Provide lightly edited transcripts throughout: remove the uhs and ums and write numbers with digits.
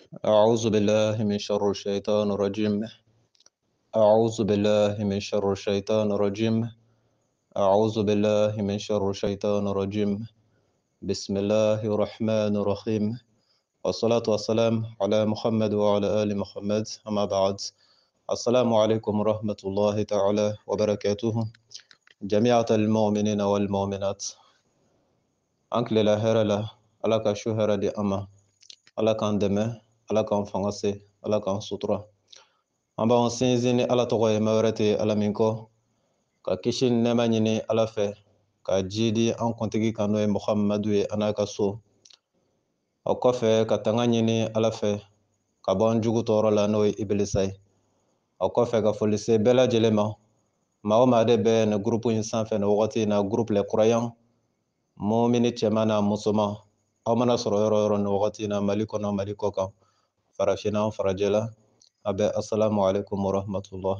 أعوذ بالله من شر الشيطان الرجيم. أعوذ بالله من شر الشيطان الرجيم. أعوذ بالله من شر الشيطان الرجيم. بسم الله الرحمن الرحيم. والصلاة والسلام على محمد وعلى آل محمد، أما بعد. السلام عليكم ورحمة الله تعالى وبركاته. جميع المؤمنين والمؤمنات. أنكل لا هرلا على كشهر دي أما على كان دمه على كان فنسي على كان سطرة. An b'an sinsin ni Ala tɔgɔ ye, ma wɛrɛ tɛ Ala min kɔ, ka kisi ni nɛɛma ɲini Ala fɛ, ka ji di an kuntigi kan n'o ye Muhamadu ye a n'a ka so. O kɔfɛ ka tanga ɲini Ala fɛ, ka bɔ an jugu tɔɔrɔ la n'o ye Ibilisa ye. O kɔfɛ ka foli se bɛɛ lajɛlen ma, maa o maa de bɛ nin groupe in sanfɛ nin wagati in na, groupe les croyants, mumini cɛman n'a musoman. Aw mana sɔrɔ yɔrɔ yɔrɔ nin wagati in na, Mali kɔnɔ Mali kɔ kan, farafinna farajɛ la, a bɛ assalamu alaikum wa rahmatullah.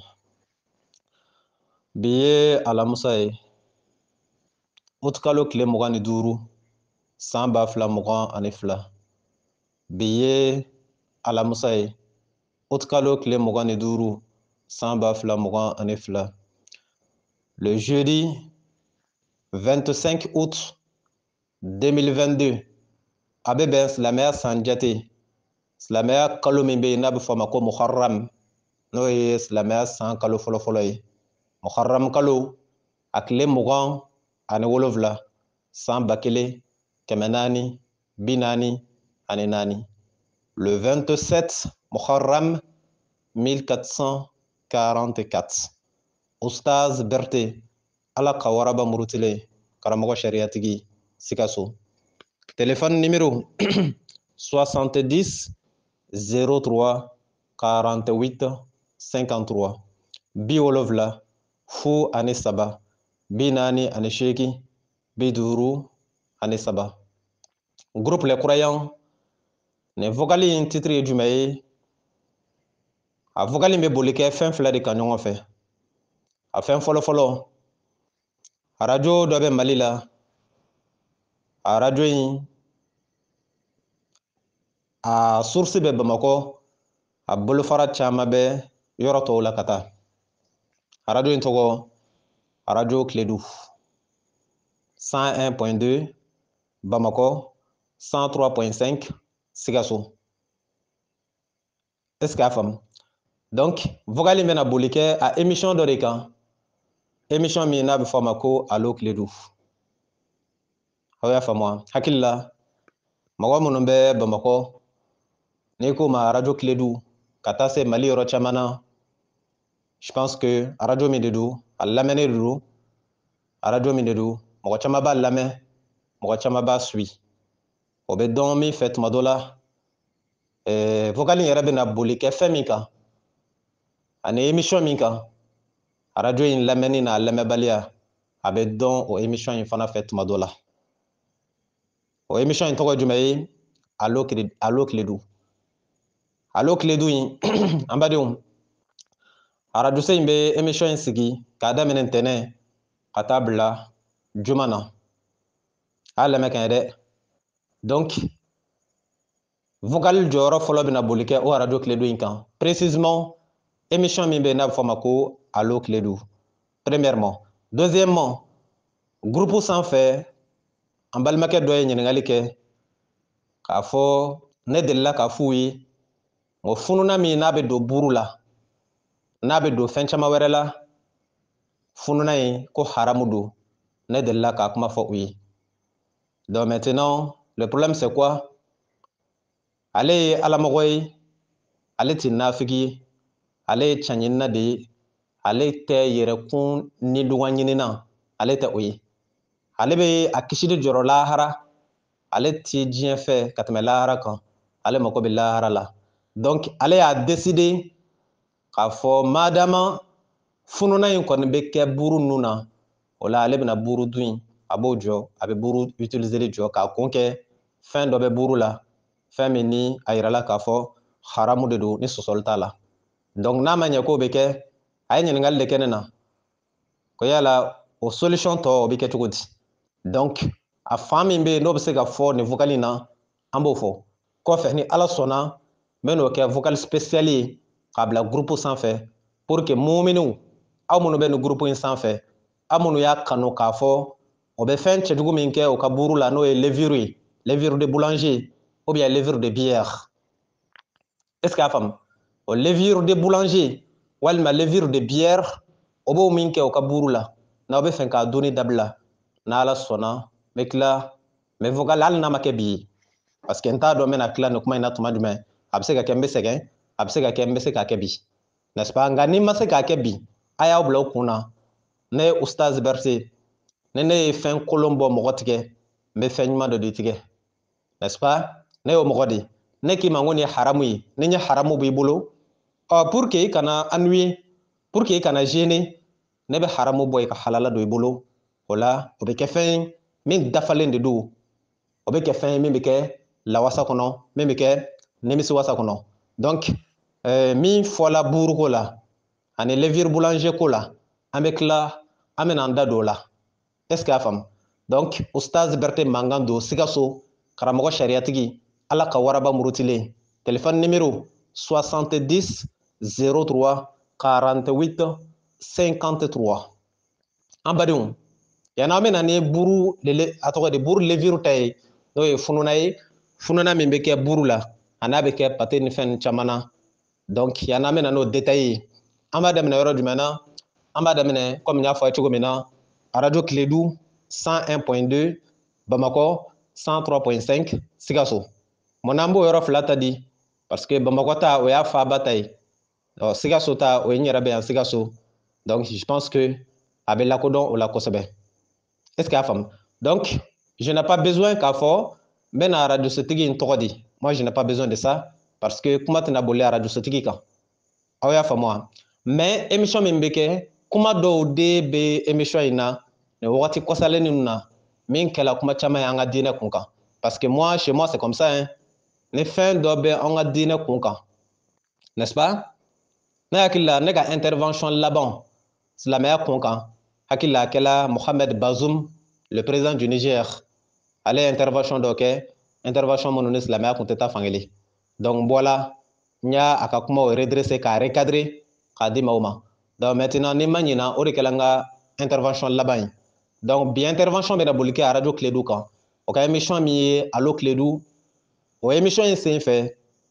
Bi ye alamisa ye, utikalo tile 25 san 2022. Bi ye alamisa ye, utikalo tile 25 san 2022. Le jeudi 25 août 2022, a bɛ bɛn silamɛya san jate, silamɛya kalo min bɛ yen n'a bɛ fɔ a ma ko Muharram, n'o ye silamɛya san kalo fɔlɔfɔlɔ ye. Muharram kalo a tile 27 san 1444. Le 27 Muharram 1444. Oustaz Berté, Ala ka waraba murutile, karamɔgɔ sariatigi, Sikaso. Téléphone numéro 70 03 48 53. Biwolofla fu ani saba, binani ani sheki, biduru ani saba. Groupe les croyants, ne vogali in titre ye jumɛn ye? A vogali bɛ boli kɛ fɛn fila de kan ɲɔgɔn fɛ. A fɛn fɔlɔfɔlɔ, arajo dɔ bɛ Mali la. Arajo in a source bɛ Bamakɔ, a bolofara caman bɛ yɔrɔ tɔw la ka taa. Arajo in tɔgɔ arajo Kiledu 101.2 Bamakɔ, 103.5 Sikaso. Est-ce que a faamu? Donc vogali bɛna boli kɛ a émission dɔ de kan, émission min n'a bɛ fɔ a ma ko Allo Kiledu. Aw y'a faamu wa? Hakili la mɔgɔ minnu bɛ Bamakɔ, n'i ko ma arajo Kiledu ka taa se Mali yɔrɔ caman na, je pense que arajo min de don, a lamɛnnen de don, arajo min de don, mɔgɔ caman b'a lamɛn, mɔgɔ caman b'a suit. O bɛ dɔn min fɛ tuma dɔ la, vogali yɛrɛ bɛna boli kɛ fɛn min kan ani émission min kan, arajo in lamɛnni n'a lamɛnbaliya, a bɛ dɔn o émission in fana fɛ tuma dɔ la. O émission in tɔgɔ ye jumɛn ye? Allo Kiledu. Allo Kiledu in an badenw, arajo se in bɛ émission in sigi k'a daminɛ ntɛnɛn ka taa bila juma na. A lamɛn ka ɲɛ dɛ. Donc vocal jɔyɔrɔ fɔlɔ bɛna boli kɛ o arajo Kiledu in kan. Précisément émission min bɛ n'a bɛ fɔ a ma ko Allo Kiledu. Premièrement. Deuxièmement, groupe sanfɛ an balimakɛ dɔ ye ɲininkali kɛ k'a fɔ ne delila k'a f'u ye, o fununa min n'a bɛ don buru la, n'a bɛ don fɛn caman wɛrɛ la, fununa in ko haramu don. Ne delila k'a kuma fɔ u ye. Donc maintenant, le problème c'est quoi? Ale ye alamɔgɔ ye, ale tɛ nafigi ye, ale ye tiɲɛɲinina de ye, ale tɛ yɛrɛkun ni dɔgɔ ɲinina, ale tɛ o ye. Ale bɛ a kisili jɔrɔ lahara, ale tɛ diɲɛ fɛ ka tɛmɛ lahara kan, ale mako bɛ lahara la. Donc ale y'a décidé k'a fɔ madama fununa in kɔni bɛ kɛ buru nun na, o la ale bɛna buru dun in, a b'o jɔ, a bɛ buru utiliser jɔ k'a kun kɛ fɛn dɔ bɛ buru la, fɛn min ni a yirala k'a fɔ haramu de don, ni sɔsɔli t'a la. Donc n'a ma ɲɛ k'o bɛ kɛ, a ye ɲininkali de kɛ ne na, ko yala o solution tɔ o bɛ kɛ cogo di? Donc a fan min bɛ yen n'o bɛ se ka fɔ nin vocal in na, an b'o fɔ. Kɔfɛ ni Ala sɔnna, n mais n'o kɛ vocal spécial ye k'a bila groupe sanfɛ pour que muminiw aw minnu bɛ nin groupe in sanfɛ aw minnu y'a kanu k'a fɔ o bɛ fɛn cɛjugu min kɛ o ka buru la n'o ye levure ye levure de boulanger ou bien levure de bière est ce que a faamu o levure de boulanger walima levure de bière o b'o min kɛ o ka buru la n'aw bɛ fɛ k'a donni dabila n'ala sɔnna n bɛ tila mais vocal hali n'a ma kɛ bi ye parce que n t'a dɔn n bɛna tila nin kuma in na tuma jumɛn a bɛ se ka kɛ n bɛ sɛgɛn a bɛ se ka kɛ n bɛ se k'a kɛ bi n'est ce pas nka ni n ma se k'a kɛ bi a y'aw bila o kun na ne ye ustaz berse ni ne ye fɛn kolon bɔ mɔgɔ tigɛ n bɛ fɛn ɲuman dɔ de tigɛ n'est ce pas ne y'o mɔgɔ de ne k'i ma ko nin ye haramu ye ni n ye haramu b'i bolo pour que i kana ennuyer pour que i kana gêner ne bɛ haramu bɔ i ka halala don i bolo o la o bɛ kɛ fɛn ye min dafalen de don o bɛ kɛ fɛn ye min bɛ kɛ lawasa kɔnɔ min bɛ kɛ nimisiwasa kɔnɔ donc min fɔla buruko la ani levure boulanger ko la an bɛ tila an bɛna an da don o la est ce que a faamu donc ustaz berete mankan don sikaso karamɔgɔ sariyatigi ala ka waraba murutilen téléphone numéro 70 03 48 53 an badenw yan'an bɛna ni buru a tɔgɔ de buru levure ta ye n'o ye fununa ye fununa min bɛ kɛ buru la a n'a bɛ kɛ pate ni fɛn caman na donc yan'an bɛna n'o détail ye an b'a daminɛ yɔrɔ jumɛn na an b'a daminɛ comme n y'a fɔ a ye cogo min na radio Kiledu 101.2 Bamakɔ 103.5 Sikaso mun na an b'o yɔrɔ fila ta di parce que Bamakɔ ta o y'a faaba ta ye Sikaso ta o ye n yɛrɛ bɛ yan Sikaso donc je pense que a bɛ lakodɔn o la kosɛbɛ est ce que a faamu donc je n'ai pas besoin k'a fɔ n bɛna radio sotigi in tɔgɔ di moi je n'ai pas besoin de ça parce que kuma tɛna boli radio sotigi kan aw y'a faamu wa mais émission min bɛ kɛ kuma dɔw de bɛ émission in na nin wagati kɔsalen ninnu na min kɛla kuma caman ye an ka diinɛ kun kan parce que moi chez moi c'est comme ça hein ni fɛn dɔ bɛ an ka diinɛ kun kan n'est ce pas ne hakili la ne ka intervention laban silamɛya kun kan hakili la a kɛla Mohamed Bazoum le président du Niger ale ye intervention dɔ kɛ intervention minnu ni silamɛya kun tɛ taa fankelen donc n bɔla n y'a a ka kumaw redresser k'a recadrer k'a di maaw ma donc maintenant ni ma ɲina o de kɛla n ka intervention laban ye donc bi intervention bɛna boli kɛ radio Kiledu kan o ka émission min ye allo Kiledu o émission in sen fɛ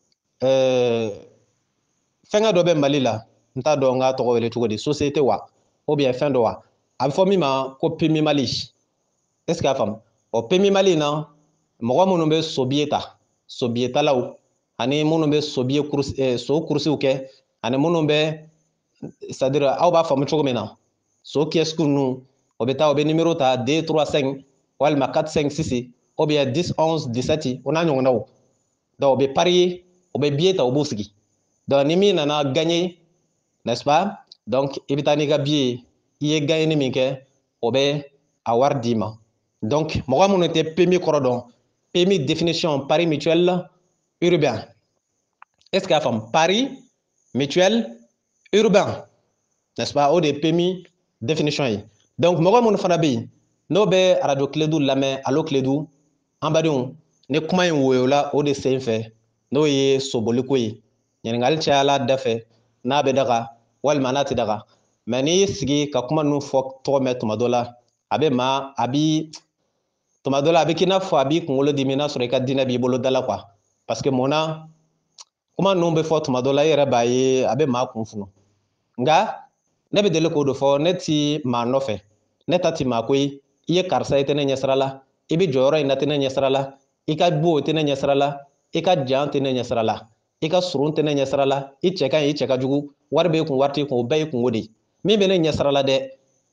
fɛngɛ dɔ bɛ Mali la n t'a dɔn n k'a tɔgɔ wele cogo di société wa ou bien fɛn dɔ wa a bɛ fɔ min ma ko PMI Mali est ce que a faamu o PMI Mali in na mɔgɔ minnu bɛ sobiye ta sobiyetalaw ani minnu bɛ sobiye so kurusiw kɛ ani minnu bɛ c'est à dire aw b'a faamu cogo min na so kiosque ninnu o bɛ taa o bɛ numéro ta 235 walima 456 ou bien 10 11 17 o n'a ɲɔgɔnnaw donc o bɛ parier o bɛ billet ta o b'o sigi donc ni min nana gagner n'est ce pas donc i bɛ taa n'i ka billet i ye gagner min kɛ o bɛ a wari d'i ma donc mɔgɔ minnu tɛ PMI kɔrɔ dɔn PMI définition pari mutuel urbain est ce que a faamu pari mutuel urbain n'est ce pas o de ye PMI définition ye donc mɔgɔ minnu fana bɛ yen n'o bɛ radio Kiledu lamɛn allo Kiledu an badenw ni kuma in woyola o de sen fɛ n'o ye soboliko ye ɲininkali cayala da fɛ n'a bɛ daga walima n'a tɛ daga mais n'i y'i sigi ka kuma ninnu fɔ tɔgɔ mɛn tuma dɔ la a bɛ maa a bi tuma dɔ la a bɛ k'i n'a fɔ a b'i kunkolo dimi n'a sɔrɔ i ka diinɛ b'i bolo da la quoi parce que mun na kuma ninnu bɛ fɔ tuma dɔ la i yɛrɛ b'a ye a bɛ maa kun funu nka ne bɛ deli k'o de fɔ ne ti maa nɔfɛ ne ta ti maa ko ye i ye karisa i tɛ ne ɲɛsira la i bɛ jɔyɔrɔ in na tɛ ne ɲɛsira la i ka bo tɛ ne ɲɛsira la i ka jan tɛ ne ɲɛsira la i ka surun tɛ ne ɲɛsira la i cɛ ka ɲi i cɛ ka jugu wari bɛ kun wari t'i kun o bɛɛ y'i kungo de ye min bɛ ne ɲɛsira la dɛ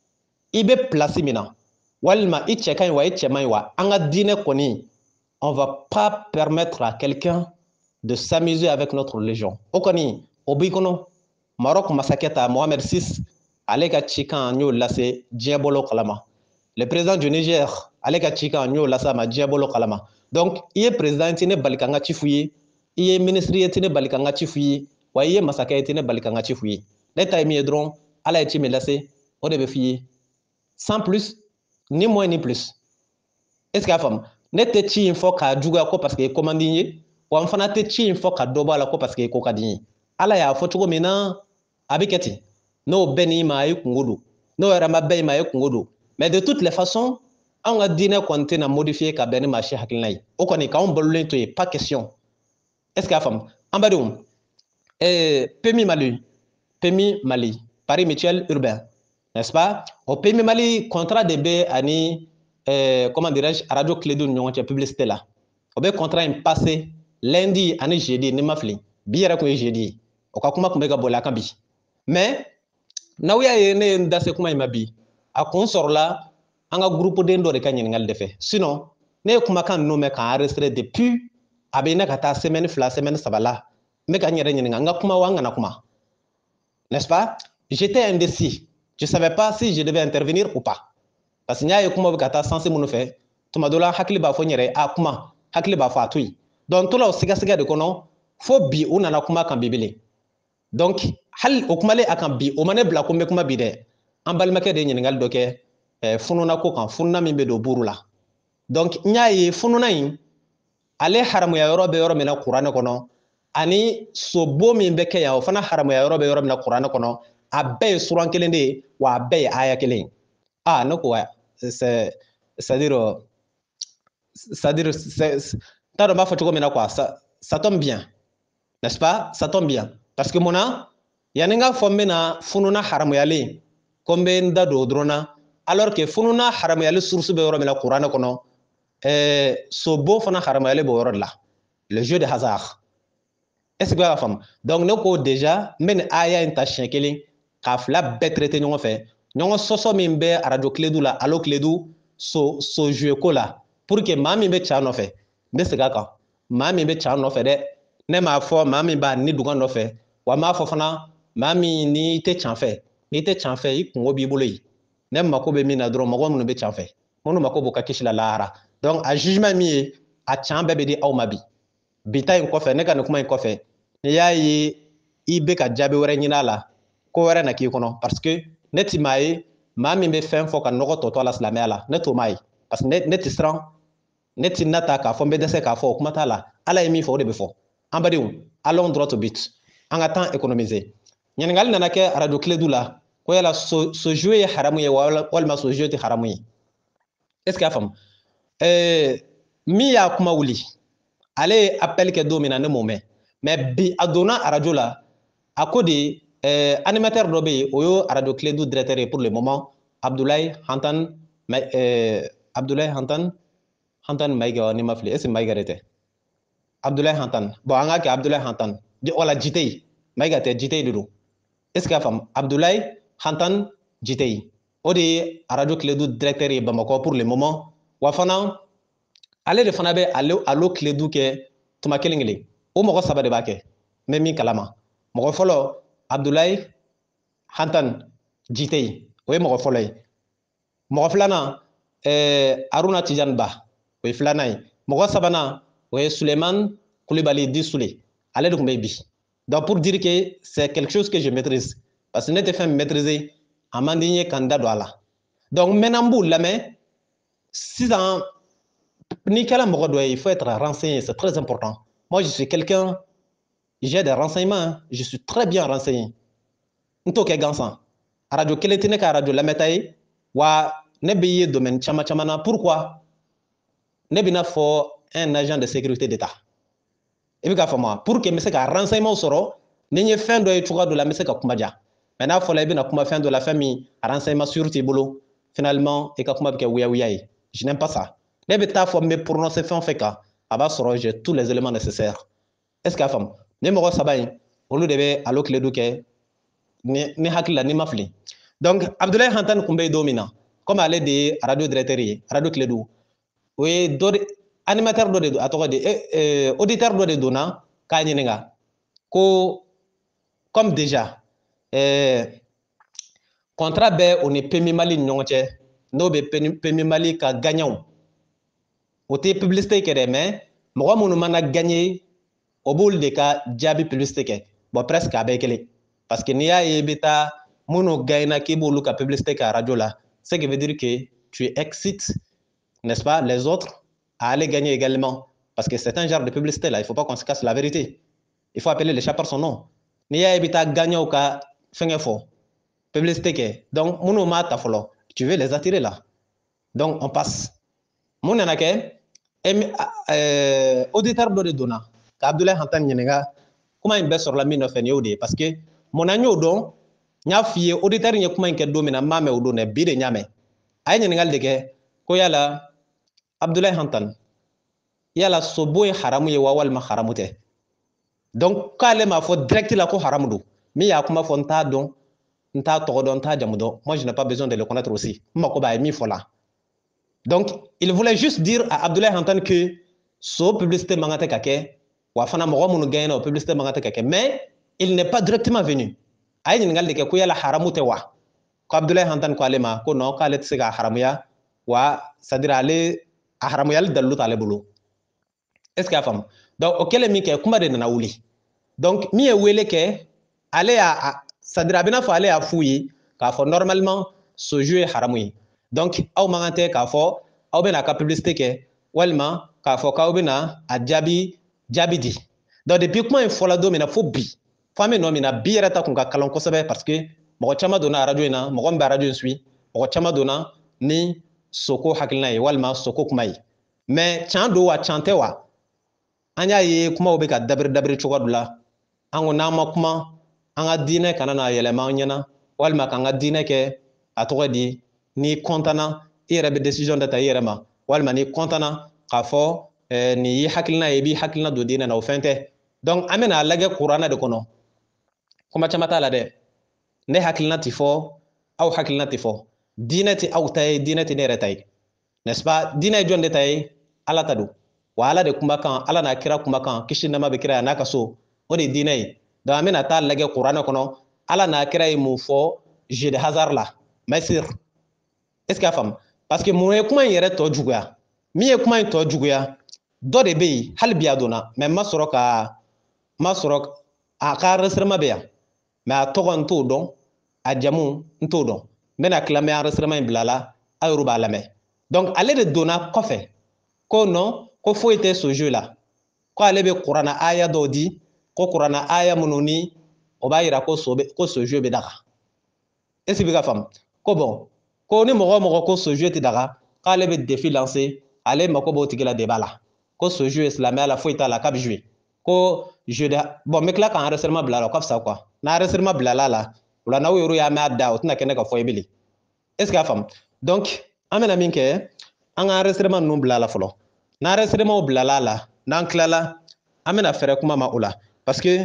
i bɛ place min na walima i cɛ ka ɲi wa i cɛ man ɲi wa an ka diinɛ kɔni on va pas permettre à quelqu'un de s'amuser avec notre religion o kɔni o b'i kɔnɔ Maroc masakɛ ta Mohamed VI ale ka cikan n y'o lase diɲɛ bolo kalama le président du Niger ale ka cikan n y'o lase a ma diɲɛ bolo kalama donc i ye président ye tɛ ne bali ka n ka ci f'u ye i ye ministre ye tɛ ne bali ka n ka ci f'u ye wa i ye masakɛ ye tɛ ne bali ka n ka ci f'u ye ne ta ye min ye dɔrɔn ala ye ci min lase o de bɛ f'i ye sans plus ni moins ni plus est ce que a faamu ne tɛ ci in fɔ k'a juguya ko parce que i commande ye wa fana tɛ ci in fɔ ka dɔ bɔ a la ko parce que ko ka di n ye ala y'a fɔ cogo min na a bɛ kɛ ten n'o bɛɛ n'i ma a ye kungo don n'o yɛrɛ ma bɛɛ ma a ye kungo don mais de toutes les façons anw ka diinɛ kɔni tɛna modifier ka bɛn ni maa si hakilina ye o kɔni k'anw balolen to yen pas question est ce que y'a faamu an badenw PMI Mali Paris mutuel urbain n'est-ce pas o PMI Mali contrat de bɛ ani comment dirais-je radio Kiledu ni ɲɔgɔn cɛ publicité la o bɛ contrat in passé lundi ani jeudi ni ma fili bi yɛrɛ kun ye jeudi ye o ka kuma kun bɛ ka boli a kan bi mais n'aw y'a ye ne ye n da se kuma in ma bi a kun sɔrɔla an ka groupe den dɔ de ka ɲininkali de fɛ sinon ne ye kumakan ninnu mɛn k'an enregistré depuis a bɛ ne ka taa semaine 2 semaine 3 la n bɛ ka n yɛrɛ ɲininka n ka kuma wa n kana kuma n'est-ce pas j'étais indécis je savais pas si je devais intervenir ou pas parce que n y'a ye kuma bɛ ka taa sens minnu fɛ tuma dɔ la hakili b'a fɔ n yɛrɛ a kuma hakili b'a fɔ a to yen donc n tora o sigasɛgɛ de kɔnɔ fo bi u nana kuma kan bibilen donc hali o kumalen a kan bi o ma ne bila ko n bɛ kuma bi dɛ an balimakɛ de ye ɲininkali dɔ kɛ fununa ko kan fununa min bɛ don buru la donc n y'a ye fununa in ale haramuya yɔrɔ bɛ yɔrɔ min na kuranɛ kɔnɔ ani sobo min bɛ kɛ yan o fana haramuya yɔrɔ bɛ yɔrɔ min na kuranɛ kɔnɔ a bɛɛ ye suran kelen de ye wa a bɛɛ ye aya kelen ye ne ko c'est-à-dire t'a dɔn n b'a fɔ cogo min na quoi ça tombe bien n'est-ce pas ça tombe bien parce que mun na yanni n k'a fɔ n bɛna fununa haramuyalen ko n bɛ n da don o dɔrɔn na alors que fununa haramuyali source bɛ yɔrɔ min na kuranɛ kɔnɔ sobo fana haramuyalen b'o yɔrɔ de la le jeu de hasard est ce que b'a faamu donc ne ko déjà n bɛ nin aya in ta siɲɛ kelen k'a fila bɛɛ traité ɲɔgɔn fɛ ɲɔgɔn sɔsɔ min bɛ radio Kiledu la allo Kiledu so jouer ko la pour que maa min bɛ ca nɔfɛ n bɛ segin a kan maa min bɛ ca nɔfɛ dɛ ne m'a fɔ maa min b'a ni dugan nɔfɛ wa m'a fɔ fana maa min n'i tɛ can fɛ n'i tɛ can fɛ i kungo b'i bolo yen ne mako bɛ min na dɔrɔn mɔgɔ minnu bɛ can fɛ minnu mako b'u ka kisi la lahara donc a jugement min ye a can bɛɛ bɛ di aw ma bi ta in kɔfɛ ne ka nin kuma in kɔfɛ n'i y'a ye i bɛ ka jaabi wɛrɛ ɲini a la ko wɛrɛ na k'i kɔnɔ parce que ne ti maa ye maa min bɛ fɛn fɔ ka nɔgɔ tɔ to a la silamɛya la ne t'o maa ye parce que ne ti siran ne ti nata k'a fɔ n bɛ dɛsɛ k'a fɔ o kuma t'a la ala ye min fɔ o de bɛ fɔ an badenw allons droit au but an ka temps économiser ɲininkali nana kɛ radio Kiledu la ko yala so jeu ye haramu ye walima so jeu tɛ haramu ye est ce que y'a faamu min y'a kuma wuli ale ye appel kɛ don min na ne m'o mɛn mais bi a donna radio la a ko de animateur dɔ bɛ yen o ye radio Kiledu directeur ye pour le moment Abdoulaye Hantan Mayiga ni ma fili est ce que Mayiga de tɛ Abdoulaye Hantan bon an k'a kɛ Abdoulaye Hantan wala Jiteyi Mayiga tɛ Jiteyi de don est ce que y'a faamu Abdoulaye Hantan Jiteyi o de ye radio Kiledu directeur ye Bamakɔ pour le moment wa fana ale de fana bɛ allo Kiledu kɛ tuma kelen kelen o mɔgɔ saba de b'a kɛ n bɛ min kalama mɔgɔ fɔlɔ Abdoulaye Hantan Jiteyi o ye mɔgɔ fɔlɔ ye mɔgɔ filanan Aruna Tijani Ba o ye filanan ye mɔgɔ sabanan o ye Suleiman Kulibali Di Sule ale de tun bɛ bi donc pour dire que c'est quelque chose que je maîtrise parce que ne tɛ fɛn min maîtriser a man di n ye ka n da don a la donc maintenant n b'u lamɛn sisan n'i kɛra mɔgɔ dɔ ye il faut être renseigné c'est très important moi je suis quelqu'un j'ai des renseignements je suis très bien renseigné n t'o kɛ gansan radio kelen tɛ ne ka radio lamɛnta ye wa ne bɛ ye domaine caman caman na pourquoi ne bɛna fɔ un agent de sécurité d'état i bɛ k'a faamu pour que n bɛ se ka renseignement sɔrɔ ni n ye fɛn dɔ ye cogoya dɔ la n bɛ se ka kuma ja mais n'a fɔla i bɛna kuma fɛn dɔ la fɛn min renseignement sûr t'i bolo finalement i ka kuma bɛ kɛ wuyawiya ye je n'aime pas ça ne bɛ taa fɔ n bɛ prononcer fɛn o fɛn kan a b'a sɔrɔ j'ai tous les éléments nécessaires est ce que y'a faamu ni mɔgɔ saba in olu de bɛ allo Kiledu kɛ ni hakili la ni ma fili donc Abdoulaye Hantan tun bɛ yen don min na comme ale de ye radio directeur ye radio Kiledu o ye dɔ de animateur dɔ de don a tɔgɔ de auditeur dɔ de donna k'a ɲininka ko comme déjà contrat bɛ o ni PMI Mali ni ɲɔgɔn cɛ n'o bɛ PMI Mali ka gagnant o tɛ publicité kɛ dɛ mais mɔgɔ minnu mana gagner o b'olu de ka jaabi publicité kɛ bon presque a bɛɛ kelen parce que n'i y'a ye i bɛ taa minnu gagner k'i b'olu ka publicité kɛ radio la ce qui veut dire que tu excites n'est-ce pas les autres à aller gagner également Parce que c'est un genre de publicité là, il ne faut pas qu'on se casse la vérité. Il faut appeler les chats par son nom. Ni a évité gagner au cas, fin fort. Publicité. Donc, mon mata follow. Tu veux les attirer là. Donc, on passe. Mon nanake, auditeur de donna. Abdoulaye Hantan Yenega, comment il baisse sur la mine of Yode? Parce que mon agneau don, nya fie auditeur n'y a comment il domine à mame ou donne bide nyame. Aïe Yengal de ke, koyala Abdoulaye Hantan. Yala sobo haramu ye wawal ma haramute. Donc, quand elle m'a fait direct la ko haramudou. Mais ya kuma fo nta don, nta togodon, nta jamudo. Moi, je n'ai pas besoin de le connaître aussi. Makoba mi fola. Donc, il voulait juste dire à Abdoulaye Hantan que so publicité mangate kake, wa fana mogo munu gagne publicité mangate kake, mais il n'est pas directement venu. Aïe n'ingal de ke la haramute wa. Ko Abdoulaye Hantan ko alema ko non ka let sega haramuya wa c'est-à-dire aller a haramuya dalut ale bulu. Est-ce qu'il y a femme? Donc, auquel mi ke kuma de nana wuli. Donc, mi e wele ke aller à c'est-à-dire abina fa aller à fouiller ka fo normalement ce jeu est haramuyi. Donc, aw mangante ka fo aw bena ka publicité ke walma ka fo ka bena a jabi di. Donc, depuis kuma in fola do mina fo bi. Fami no mina bi yɛrɛ ta kun ka kalan kosɛbɛ parce que mɔgɔ caman donna radio in na mɔgɔ min bɛ radio in suit mɔgɔ caman donna ni soko hakilina ye walima soko kuma ye mais can do wa can tɛ wa an y'a ye kumaw bɛ ka dabiri cogo dɔ la an ko n'an ma kuma an ka diinɛ kana na yɛlɛma an ɲɛna walima k'an ka diinɛ kɛ a tɔgɔ di n'i kɔntana i yɛrɛ bɛ décision dɔ ta i yɛrɛ ma walima n'i kɔntana k'a fɔ nin y'i hakilina ye i b'i hakilina don diinɛ na o fɛn tɛ donc an bɛna lajɛ kuranɛ de kɔnɔ kuma caman t'a la dɛ ne hakilina ti fɔ aw hakilina ti fɔ diinɛ ti aw ta ye diinɛ ti ne yɛrɛ ta ye n'est-ce pas diinɛ ye jɔn de ta ye ala ta don wa ala de kumakan ala n'a kira kumakan kisi nɛɛma bɛ kira ye a n'a ka so o de ye diinɛ ye donc an bɛna taa lajɛ kuranɛ kɔnɔ ala n'a kira ye mun fɔ jeu de hasard la maisir est-ce que a faamu parce que mun ye kuma in yɛrɛ tɔ juguya min ye kuma in tɔ juguya dɔ de bɛ yen hali bi a donna mais ma sɔrɔ a ka enregistrement bɛ yan mais a tɔgɔ n t'o dɔn a jamu n t'o dɔn n bɛna tila n bɛ enregistrement in bila la a yɛrɛ b'a lamɛn donc ale de donna kɔfɛ ko non ko foyi tɛ ce jeu la ko ale bɛ kuranna aya dɔw di ko kuranna aya minnu ni o b'a yira ko ce jeu bɛ daga est ce que bɛ ka faamu ko bon ko ni mɔgɔ o mɔgɔ ko ce jeu tɛ daga k'ale bɛ défi lancer ale mako b'o tigi la débat la ko ce jeu silamɛya la foyi t'a la k'a bɛ jouer ko jeu de bon n bɛ tila k'an enregistrement bila la o ka fisa quoi n'a enregistrement bilala la o la n'aw yɛrɛ y'a mɛn a da o tɛna kɛ ne ka fɔ ye bilen est ce que a faamu donc an bɛna min kɛ an ka enregistrement ninnu bila la fɔlɔ n'a enregistrement bilala la n'an tilala an bɛna fɛɛrɛ kuma ma o la parce que